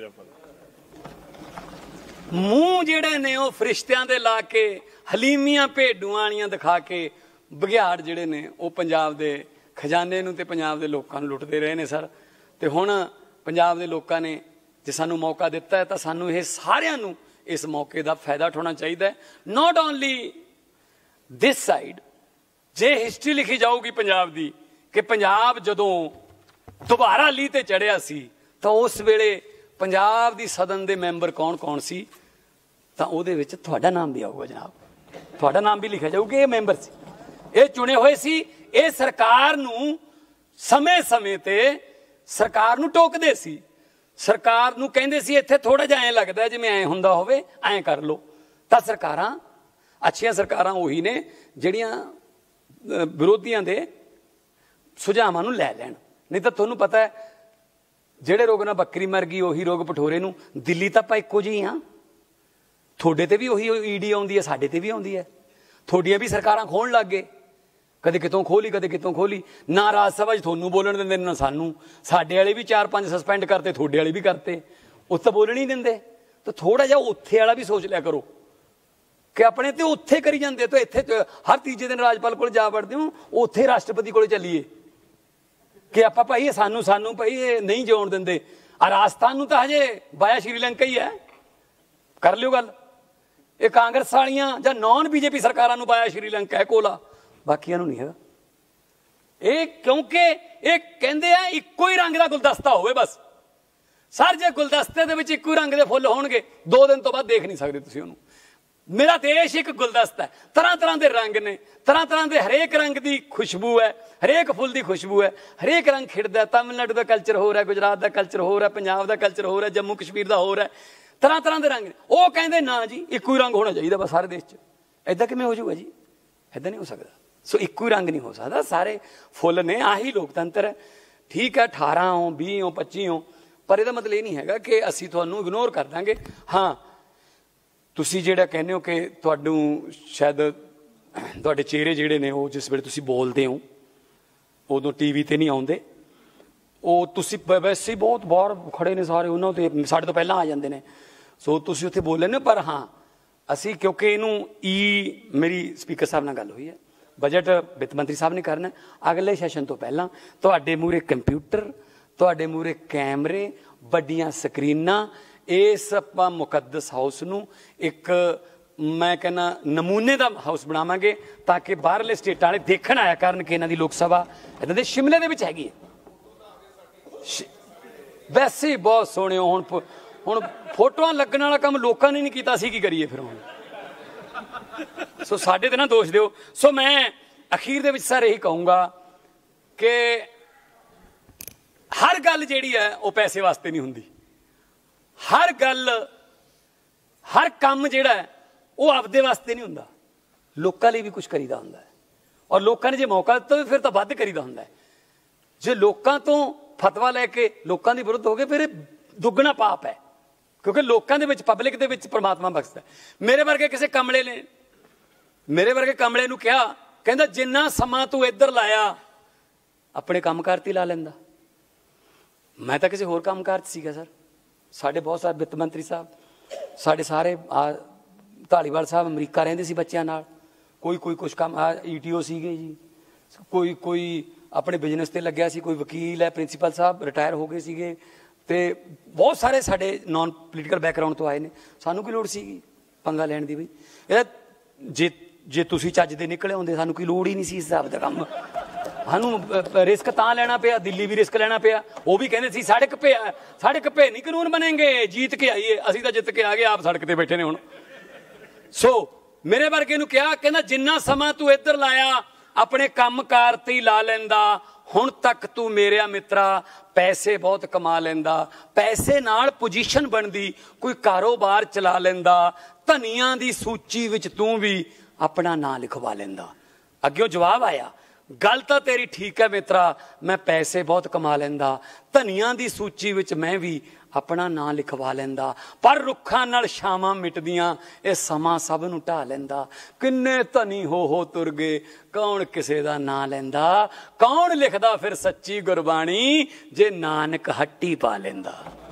मूँह जिहड़े ने वो फरिश्तियां दे ला के, हलीमियां भेडूआं वालियां दिखा के बघियाड़ जिहड़े ने वो पंजाब दे खजाने नूं ते पंजाब दे लोकां नूं लुटदे रहे ने सर। ते हुण पंजाब दे लोकां ने जे सानूं मौका दित्ता है तां सानूं इह सारिआं नूं इस मौके दा फायदा उठाउणा चाहीदा है। नॉट ओनली दिस साइड, जे हिस्टरी लिखी जाऊगी पंजाब दी कि पंजाब जदों दोबारा लीह ते चढ़िया सी तां उस वेले पंजाब दी सदन दे मैंबर कौन कौन सी, तां उहदे विच तुहाडा नाम भी आऊगा जनाब, तुहाडा नाम भी लिखिया जाऊगा। ये मैंबर सी, ये चुने हुए सी, ये सरकार नूं समय समय ते सरकार नूं टोकदे सी, सरकार नूं कहंदे सी इत्थे थोड़ा जिहा ऐ लगदा जिवें ऐ हुंदा होवे, ऐ कर लो। तां सरकारां अच्छियां सरकारां उही ने जिहड़ियां विरोधियां दे सुझावां नूं लै लैण। नहीं तां तुहानूं पता है ਜਿਹੜੇ रोग ना बकरी मर गई ਉਹੀ रोग पठोरे नूं। दिल्ली ਤਾਂ ਆਪਾਂ ਇੱਕੋ ਜਿਹੀ ਹਾਂ, ਤੁਹਾਡੇ ਤੇ ਵੀ ਉਹੀ ED ਆਉਂਦੀ ਹੈ, ਸਾਡੇ ਤੇ ਵੀ ਆਉਂਦੀ ਹੈ। ਤੁਹਾਡੀਆਂ ਵੀ ਸਰਕਾਰਾਂ ਖੋਣ ਲੱਗ ਗਏ, ਕਦੇ ਕਿਤੋਂ ਖੋਲੀ ਕਦੇ ਕਿਤੋਂ ਖੋਲੀ। ਨਾ ਰਾਜ ਸਭਾ 'ਚ ਤੁਹਾਨੂੰ ਬੋਲਣ ਦਿੰਦੇ ਨਾ ਸਾਨੂੰ, ਸਾਡੇ ਵਾਲੇ ਵੀ 4-5 ਸਸਪੈਂਡ ਕਰਤੇ, ਤੁਹਾਡੇ ਵਾਲੇ ਵੀ ਕਰਤੇ, ਉਸ ਤਾਂ ਬੋਲਣ ਹੀ ਦਿੰਦੇ। ਤਾਂ ਥੋੜਾ ਜਿਹਾ ਉੱਥੇ ਵਾਲਾ ਵੀ ਸੋਚ ਲਿਆ ਕਰੋ ਕਿ ਆਪਣੇ ਤੇ ਉੱਥੇ ਕਰੀ ਜਾਂਦੇ ਤਾਂ ਇੱਥੇ ਹਰ ਤੀਜੇ ਦਿਨ ਰਾਜਪਾਲ ਕੋਲ ਜਾ ਵੜਦੇ ਹੋ, ਉੱਥੇ ਰਾਸ਼ਟਰਪਤੀ ਕੋਲ ਚੱਲੀਏ कि आप भाई सानू सानू भाई ये नहीं जोड़ देंगे। राजस्थान तो हजे बाया श्रीलंका ही है, कर लियो गल। ये कांग्रेस वालियां या नॉन BJP सरकारां बाया श्रीलंका है कोला, बाकियां नहीं है। ਇਹ ਕਿਉਂਕਿ ਇਹ ਕਹਿੰਦੇ ਆ ਇੱਕੋ ਹੀ ਰੰਗ ਦਾ ਗੁਲਦਸਤਾ ਹੋਵੇ ਬਸ। ਸਰ ਜੇ ਗੁਲਦਸਤੇ ਦੇ ਵਿੱਚ ਇੱਕੋ ਰੰਗ ਦੇ ਫੁੱਲ ਹੋਣਗੇ 2 ਦਿਨ ਤੋਂ ਬਾਅਦ ਦੇਖ ਨਹੀਂ ਸਕਦੇ ਤੁਸੀਂ ਉਹਨੂੰ। मेरा देश एक गुलदस्ता है, तरह तरह के रंग ने, तरह तरह के हरेक रंग की खुशबू है, हरेक फुल की खुशबू है, हरेक रंग खिड़ता है। तमिलनाडु का कल्चर हो रहा है, गुजरात का कल्चर हो रहा है, पंजाब का कल्चर हो रहा है, जम्मू कश्मीर का हो रहा है, तरह तरह के रंग ने। वो कहते ना जी इको ही रंग होना चाहिए बस सारे देश च। इदा किवें हो जाऊगा जी? इदा नहीं हो सकता। सो इको ही रंग नहीं हो सकता, सारे फुल ने। आही लोकतंत्र है। ठीक है 18 हो 20 हो 25 हो, पर यदा मतलब ये नहीं है कि असीं तुहानूं इग्नोर कर देंगे। हाँ तुसीं जिहड़ा कहने हो कि तुहानूं शायद तुहाडे चेहरे जिहड़े ने वो जिस वेले तुसीं बोलदे हो उदों टीवी ते नहीं आउंदे, ਉਹ ਤੁਸੀਂ ਵੈਸੇ ਬਹੁਤ ਬਾਹਰ ਖੜੇ ਨੇ ਸਾਰੇ, ਉਹਨਾਂ ਤੇ ਸਾਡੇ ਤੋਂ ਪਹਿਲਾਂ ਆ ਜਾਂਦੇ ਨੇ। ਸੋ ਤੁਸੀਂ ਉੱਥੇ ਬੋਲ ਲੈਂਦੇ। ਪਰ ਹਾਂ ਅਸੀਂ ਕਿਉਂਕਿ ਇਹਨੂੰ ਮੇਰੀ ਸਪੀਕਰ ਸਾਹਿਬ ਨਾਲ ਗੱਲ ਹੋਈ ਹੈ, ਬਜਟ ਵਿੱਤ ਮੰਤਰੀ ਸਾਹਿਬ ਨੇ ਕਰਨਾ ਅਗਲੇ ਸੈਸ਼ਨ ਤੋਂ ਪਹਿਲਾਂ। ਤੁਹਾਡੇ ਮੂਹਰੇ ਕੰਪਿਊਟਰ, ਤੁਹਾਡੇ ਮੂਹਰੇ ਕੈਮਰੇ, ਵੱਡੀਆਂ ਸਕਰੀਨਾਂ, ਇਸ ਆਪਾਂ ਮੁਕੱਦਸ ਹਾਊਸ ਨੂੰ ਇੱਕ ਮੈਂ ਕਹਿੰਦਾ ਨਮੂਨੇ ਦਾ ਹਾਊਸ ਬਣਾਵਾਂਗੇ ਤਾਂ ਕਿ ਬਾਹਰਲੇ ਸਟੇਟਾਂ ਵਾਲੇ ਦੇਖਣ ਆਇਆ ਕਰਨ ਕਿ ਇਹਨਾਂ ਦੀ ਲੋਕ ਸਭਾ ਇੱਦਾਂ ਦੇ ਸ਼ਿਮਲੇ ਦੇ ਵਿੱਚ ਹੈਗੀ ਹੈ। ਵੈਸੇ ਬਹੁਤ ਸੋਹਣੇ ਹੁਣ ਫੋਟੋਆਂ ਲੱਗਣ ਵਾਲਾ ਕੰਮ ਲੋਕਾਂ ਨੇ ਨਹੀਂ ਕੀਤਾ, ਅਸੀਂ ਕੀ ਕਰੀਏ ਫਿਰ ਹੁਣ। ਸੋ ਸਾਡੇ ਤੇ ਨਾ ਦੋਸ਼ ਦਿਓ। ਸੋ ਮੈਂ ਅਖੀਰ ਦੇ ਵਿੱਚ ਸਰ ਇਹੀ ਕਹੂੰਗਾ ਕਿ ਹਰ ਗੱਲ ਜਿਹੜੀ ਹੈ ਉਹ ਪੈਸੇ ਵਾਸਤੇ ਨਹੀਂ ਹੁੰਦੀ। ਹਰ ਗੱਲ ਹਰ ਕੰਮ ਜਿਹੜਾ ਹੈ ਉਹ ਆਪਦੇ ਵਾਸਤੇ ਨਹੀਂ ਹੁੰਦਾ, ਲੋਕਾਂ ਲਈ ਵੀ ਕੁਝ ਕਰੀਦਾ ਹੁੰਦਾ ਹੈ। ਔਰ ਲੋਕਾਂ ਨੇ ਜੇ ਮੌਕਾ ਦਿੱਤਾ ਫਿਰ ਤਾਂ ਵੱਧ ਕਰੀਦਾ ਹੁੰਦਾ ਹੈ। ਜੇ ਲੋਕਾਂ ਤੋਂ ਫਤਵਾ ਲੈ ਕੇ ਲੋਕਾਂ ਦੇ ਵਿਰੁੱਧ ਹੋ ਗਏ ਫਿਰ ਇਹ ਦੁੱਗਣਾ ਪਾਪ ਹੈ, ਕਿਉਂਕਿ ਲੋਕਾਂ ਦੇ ਵਿੱਚ ਪਬਲਿਕ ਦੇ ਵਿੱਚ ਪਰਮਾਤਮਾ ਬਖਸ਼ਦਾ। ਮੇਰੇ ਵਰਗੇ ਕਿਸੇ ਕਮਲੇ ਨੇ ਮੇਰੇ ਵਰਗੇ ਕਮਲੇ ਨੂੰ ਕਿਹਾ, ਕਹਿੰਦਾ ਜਿੰਨਾ ਸਮਾਂ ਤੂੰ ਇੱਧਰ ਲਾਇਆ ਆਪਣੇ ਕੰਮਕਾਰ ਤੇ ਲਾ ਲੈਂਦਾ। ਮੈਂ ਤਾਂ ਕਿਸੇ ਹੋਰ ਕੰਮਕਾਰ 'ਚ ਸੀਗਾ ਸਰ। ਸਾਡੇ ਬਹੁਤ ਸਾਰੇ ਵਿੱਤ ਮੰਤਰੀ ਸਾਹਿਬ, ਸਾਡੇ ਸਾਰੇ ਧਾਲੀਵਾਲ ਸਾਹਿਬ ਅਮਰੀਕਾ ਰਹਿੰਦੇ ਸੀ ਬੱਚਿਆਂ ਨਾਲ, ਕੋਈ ਕੁਛ ਕੰਮ ETO ਸੀਗੇ ਜੀ, ਕੋਈ ਆਪਣੇ ਬਿਜ਼ਨਸ ਤੇ ਲੱਗਿਆ ਸੀ, ਕੋਈ ਵਕੀਲ ਹੈ, ਪ੍ਰਿੰਸੀਪਲ ਸਾਹਿਬ ਰਿਟਾਇਰ ਹੋ ਗਏ ਸੀਗੇ, ਤੇ ਬਹੁਤ ਸਾਰੇ ਸਾਡੇ ਨਾਨ ਪੋਲੀਟੀਕਲ ਬੈਕਗਰਾਊਂਡ ਤੋਂ ਆਏ ਨੇ। ਸਾਨੂੰ ਕੀ ਲੋੜ ਸੀਗੀ ਪੰਗਾ ਲੈਣ ਦੀ? ਬਈ ਇਹ ਜੇ ਤੁਸੀਂ ਚੱਜ ਦੇ ਨਿਕਲੇ ਹੁੰਦੇ ਸਾਨੂੰ ਕੋਈ ਲੋੜ ਹੀ ਨਹੀਂ ਸੀ ਇਸ ਹਿਸਾਬ ਦਾ ਕੰਮ। ਸਾਨੂੰ ਰਿਸਕ ਤਾਂ ਲੈਣਾ ਪਿਆ, ਦਿੱਲੀ ਵੀ ਰਿਸਕ ਲੈਣਾ ਪਿਆ। ਉਹ ਵੀ ਕਹਿੰਦੇ ਸੀ ਸੜਕ ਪੇ ਨਹੀਂ ਕਾਨੂੰਨ ਬਣेंगे, जीत के आइए। ਅਸੀਂ ਤਾਂ ਜਿੱਤ ਕੇ ਆ ਗਏ, ਆਪ ਸੜਕ ਤੇ ਬੈਠੇ ਨੇ ਹੁਣ। ਸੋ ਮੇਰੇ ਵਰਗੇ ਨੂੰ ਕਿਹਾ, ਕਹਿੰਦਾ ਜਿੰਨਾ ਸਮਾਂ ਤੂੰ ਇੱਧਰ ਲਾਇਆ ਆਪਣੇ ਕੰਮਕਾਰ ਤੇ ਹੀ ਲਾ ਲੈਂਦਾ। ਹੁਣ ਤੱਕ ਤੂੰ ਮੇਰਿਆ ਮਿੱਤਰਾ ਪੈਸੇ ਬਹੁਤ ਕਮਾ ਲੈਂਦਾ, ਪੈਸੇ ਨਾਲ ਪੋਜੀਸ਼ਨ ਬਣਦੀ, ਕੋਈ ਕਾਰੋਬਾਰ ਚਲਾ ਲੈਂਦਾ, ਧਨੀਆਂ ਦੀ ਸੂਚੀ ਵਿੱਚ ਤੂੰ ਵੀ ਆਪਣਾ ਨਾਂ ਲਿਖਵਾ ਲੈਂਦਾ। ਅੱਗਿਓਂ ਜਵਾਬ ਆਇਆ, ਗੱਲ ਤਾਂ ਤੇਰੀ ਠੀਕ ਹੈ ਮਿੱਤਰਾ, ਮੈਂ ਪੈਸੇ ਬਹੁਤ ਕਮਾ ਲੈਂਦਾ, ਧਨੀਆਂ ਦੀ ਸੂਚੀ ਵਿੱਚ ਮੈਂ ਵੀ ਆਪਣਾ ਨਾਂ ਲਿਖਵਾ ਲੈਂਦਾ, ਪਰ ਰੁੱਖਾਂ ਨਾਲ ਛਾਵਾਂ ਮਿਟਦੀਆਂ ਇਹ ਸਮਾਂ ਸਭ ਨੂੰ ਢਾਹ ਲੈਂਦਾ। ਕਿੰਨੇ ਧਨੀ ਹੋ ਤੁਰ ਗਏ, ਕੌਣ ਕਿਸੇ ਦਾ ਨਾਂ ਲੈਂਦਾ, ਕੌਣ ਲਿਖਦਾ ਫਿਰ ਸੱਚੀ ਗੁਰਬਾਣੀ ਜੇ ਨਾਨਕ ਹੱਟੀ ਪਾ ਲੈਂਦਾ।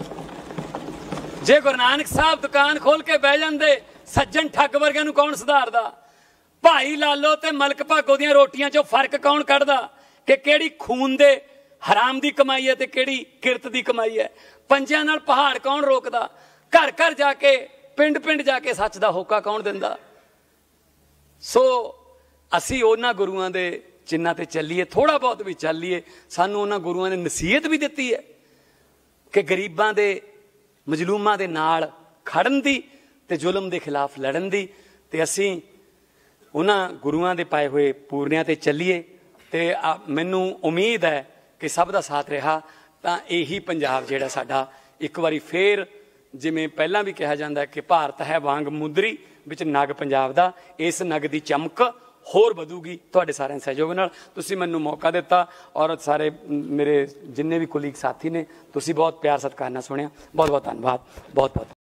ਜੇ ਗੁਰੂ ਨਾਨਕ ਸਾਹਿਬ ਦੁਕਾਨ ਖੋਲ ਕੇ ਬਹਿ ਜਾਂਦੇ, ਸੱਜਣ ਠੱਗ ਵਰਗਿਆਂ ਨੂੰ ਕੌਣ ਸੁਧਾਰਦਾ? ਭਾਈ ਲਾਲੋ ਤੇ ਮਲਕ ਭਾਗੋ ਦੀਆਂ ਰੋਟੀਆਂ 'ਚੋਂ ਫਰਕ ਕੌਣ ਕੱਢਦਾ ਕਿ ਕਿਹੜੀ ਖੂਨ ਦੇ ਹਰਾਮ ਦੀ ਕਮਾਈ ਹੈ ਤੇ ਕਿਹੜੀ ਕਿਰਤ ਦੀ ਕਮਾਈ ਹੈ? ਪੰਜਿਆਂ ਨਾਲ ਪਹਾੜ ਕੌਣ ਰੋਕਦਾ? ਘਰ ਘਰ ਜਾ ਕੇ ਪਿੰਡ ਜਾ ਕੇ ਸੱਚ ਦਾ ਹੋਕਾ ਕੌਣ ਦਿੰਦਾ? ਸੋ ਅਸੀਂ ਉਹਨਾਂ ਗੁਰੂਆਂ ਦੇ ਚਿੰਨ੍ਹਾਂ ਤੇ ਚੱਲੀਏ, ਥੋੜਾ ਬਹੁਤ ਵੀ ਚੱਲੀਏ। ਸਾਨੂੰ ਉਹਨਾਂ ਗੁਰੂਆਂ ਨੇ ਨਸੀਹਤ ਵੀ ਦਿੱਤੀ ਹੈ ਕਿ ਗਰੀਬਾਂ ਦੇ ਮਜ਼ਲੂਮਾਂ ਦੇ ਨਾਲ ਖੜਨ ਦੀ ਤੇ ਜ਼ੁਲਮ ਦੇ ਖਿਲਾਫ ਲੜਨ ਦੀ, ਤੇ ਅਸੀਂ ਉਹਨਾਂ ਗੁਰੂਆਂ ਦੇ ਪਾਏ ਹੋਏ ਪੂਰਨਿਆਂ ਤੇ ਚੱਲੀਏ। ਤੇ ਮੈਨੂੰ ਉਮੀਦ ਹੈ ਕਿ ਸਭ ਦਾ ਸਾਥ ਰਿਹਾ ਤਾਂ ਇਹੀ ਪੰਜਾਬ ਜਿਹੜਾ ਸਾਡਾ ਇੱਕ ਵਾਰੀ ਫੇਰ, ਜਿਵੇਂ ਪਹਿਲਾਂ ਵੀ ਕਿਹਾ ਜਾਂਦਾ ਕਿ ਭਾਰਤ ਹੈ ਵਾਂਗ ਮੁੰਦਰੀ ਵਿੱਚ ਨਗ ਪੰਜਾਬ ਦਾ, ਇਸ ਨਗ ਦੀ ਚਮਕ ਹੋਰ ਵਧੂਗੀ ਤੁਹਾਡੇ ਸਾਰਿਆਂ ਦੇ ਸਹਿਯੋਗ ਨਾਲ। ਤੁਸੀਂ ਮੈਨੂੰ ਮੌਕਾ ਦਿੱਤਾ ਔਰ ਸਾਰੇ ਮੇਰੇ ਜਿੰਨੇ ਵੀ ਕੁਲੀਗ ਸਾਥੀ ਨੇ, ਤੁਸੀਂ ਬਹੁਤ ਪਿਆਰ ਸਤਿਕਾਰ ਨਾਲ ਸੁਣਿਆ। ਬਹੁਤ ਬਹੁਤ ਧੰਨਵਾਦ। ਬਹੁਤ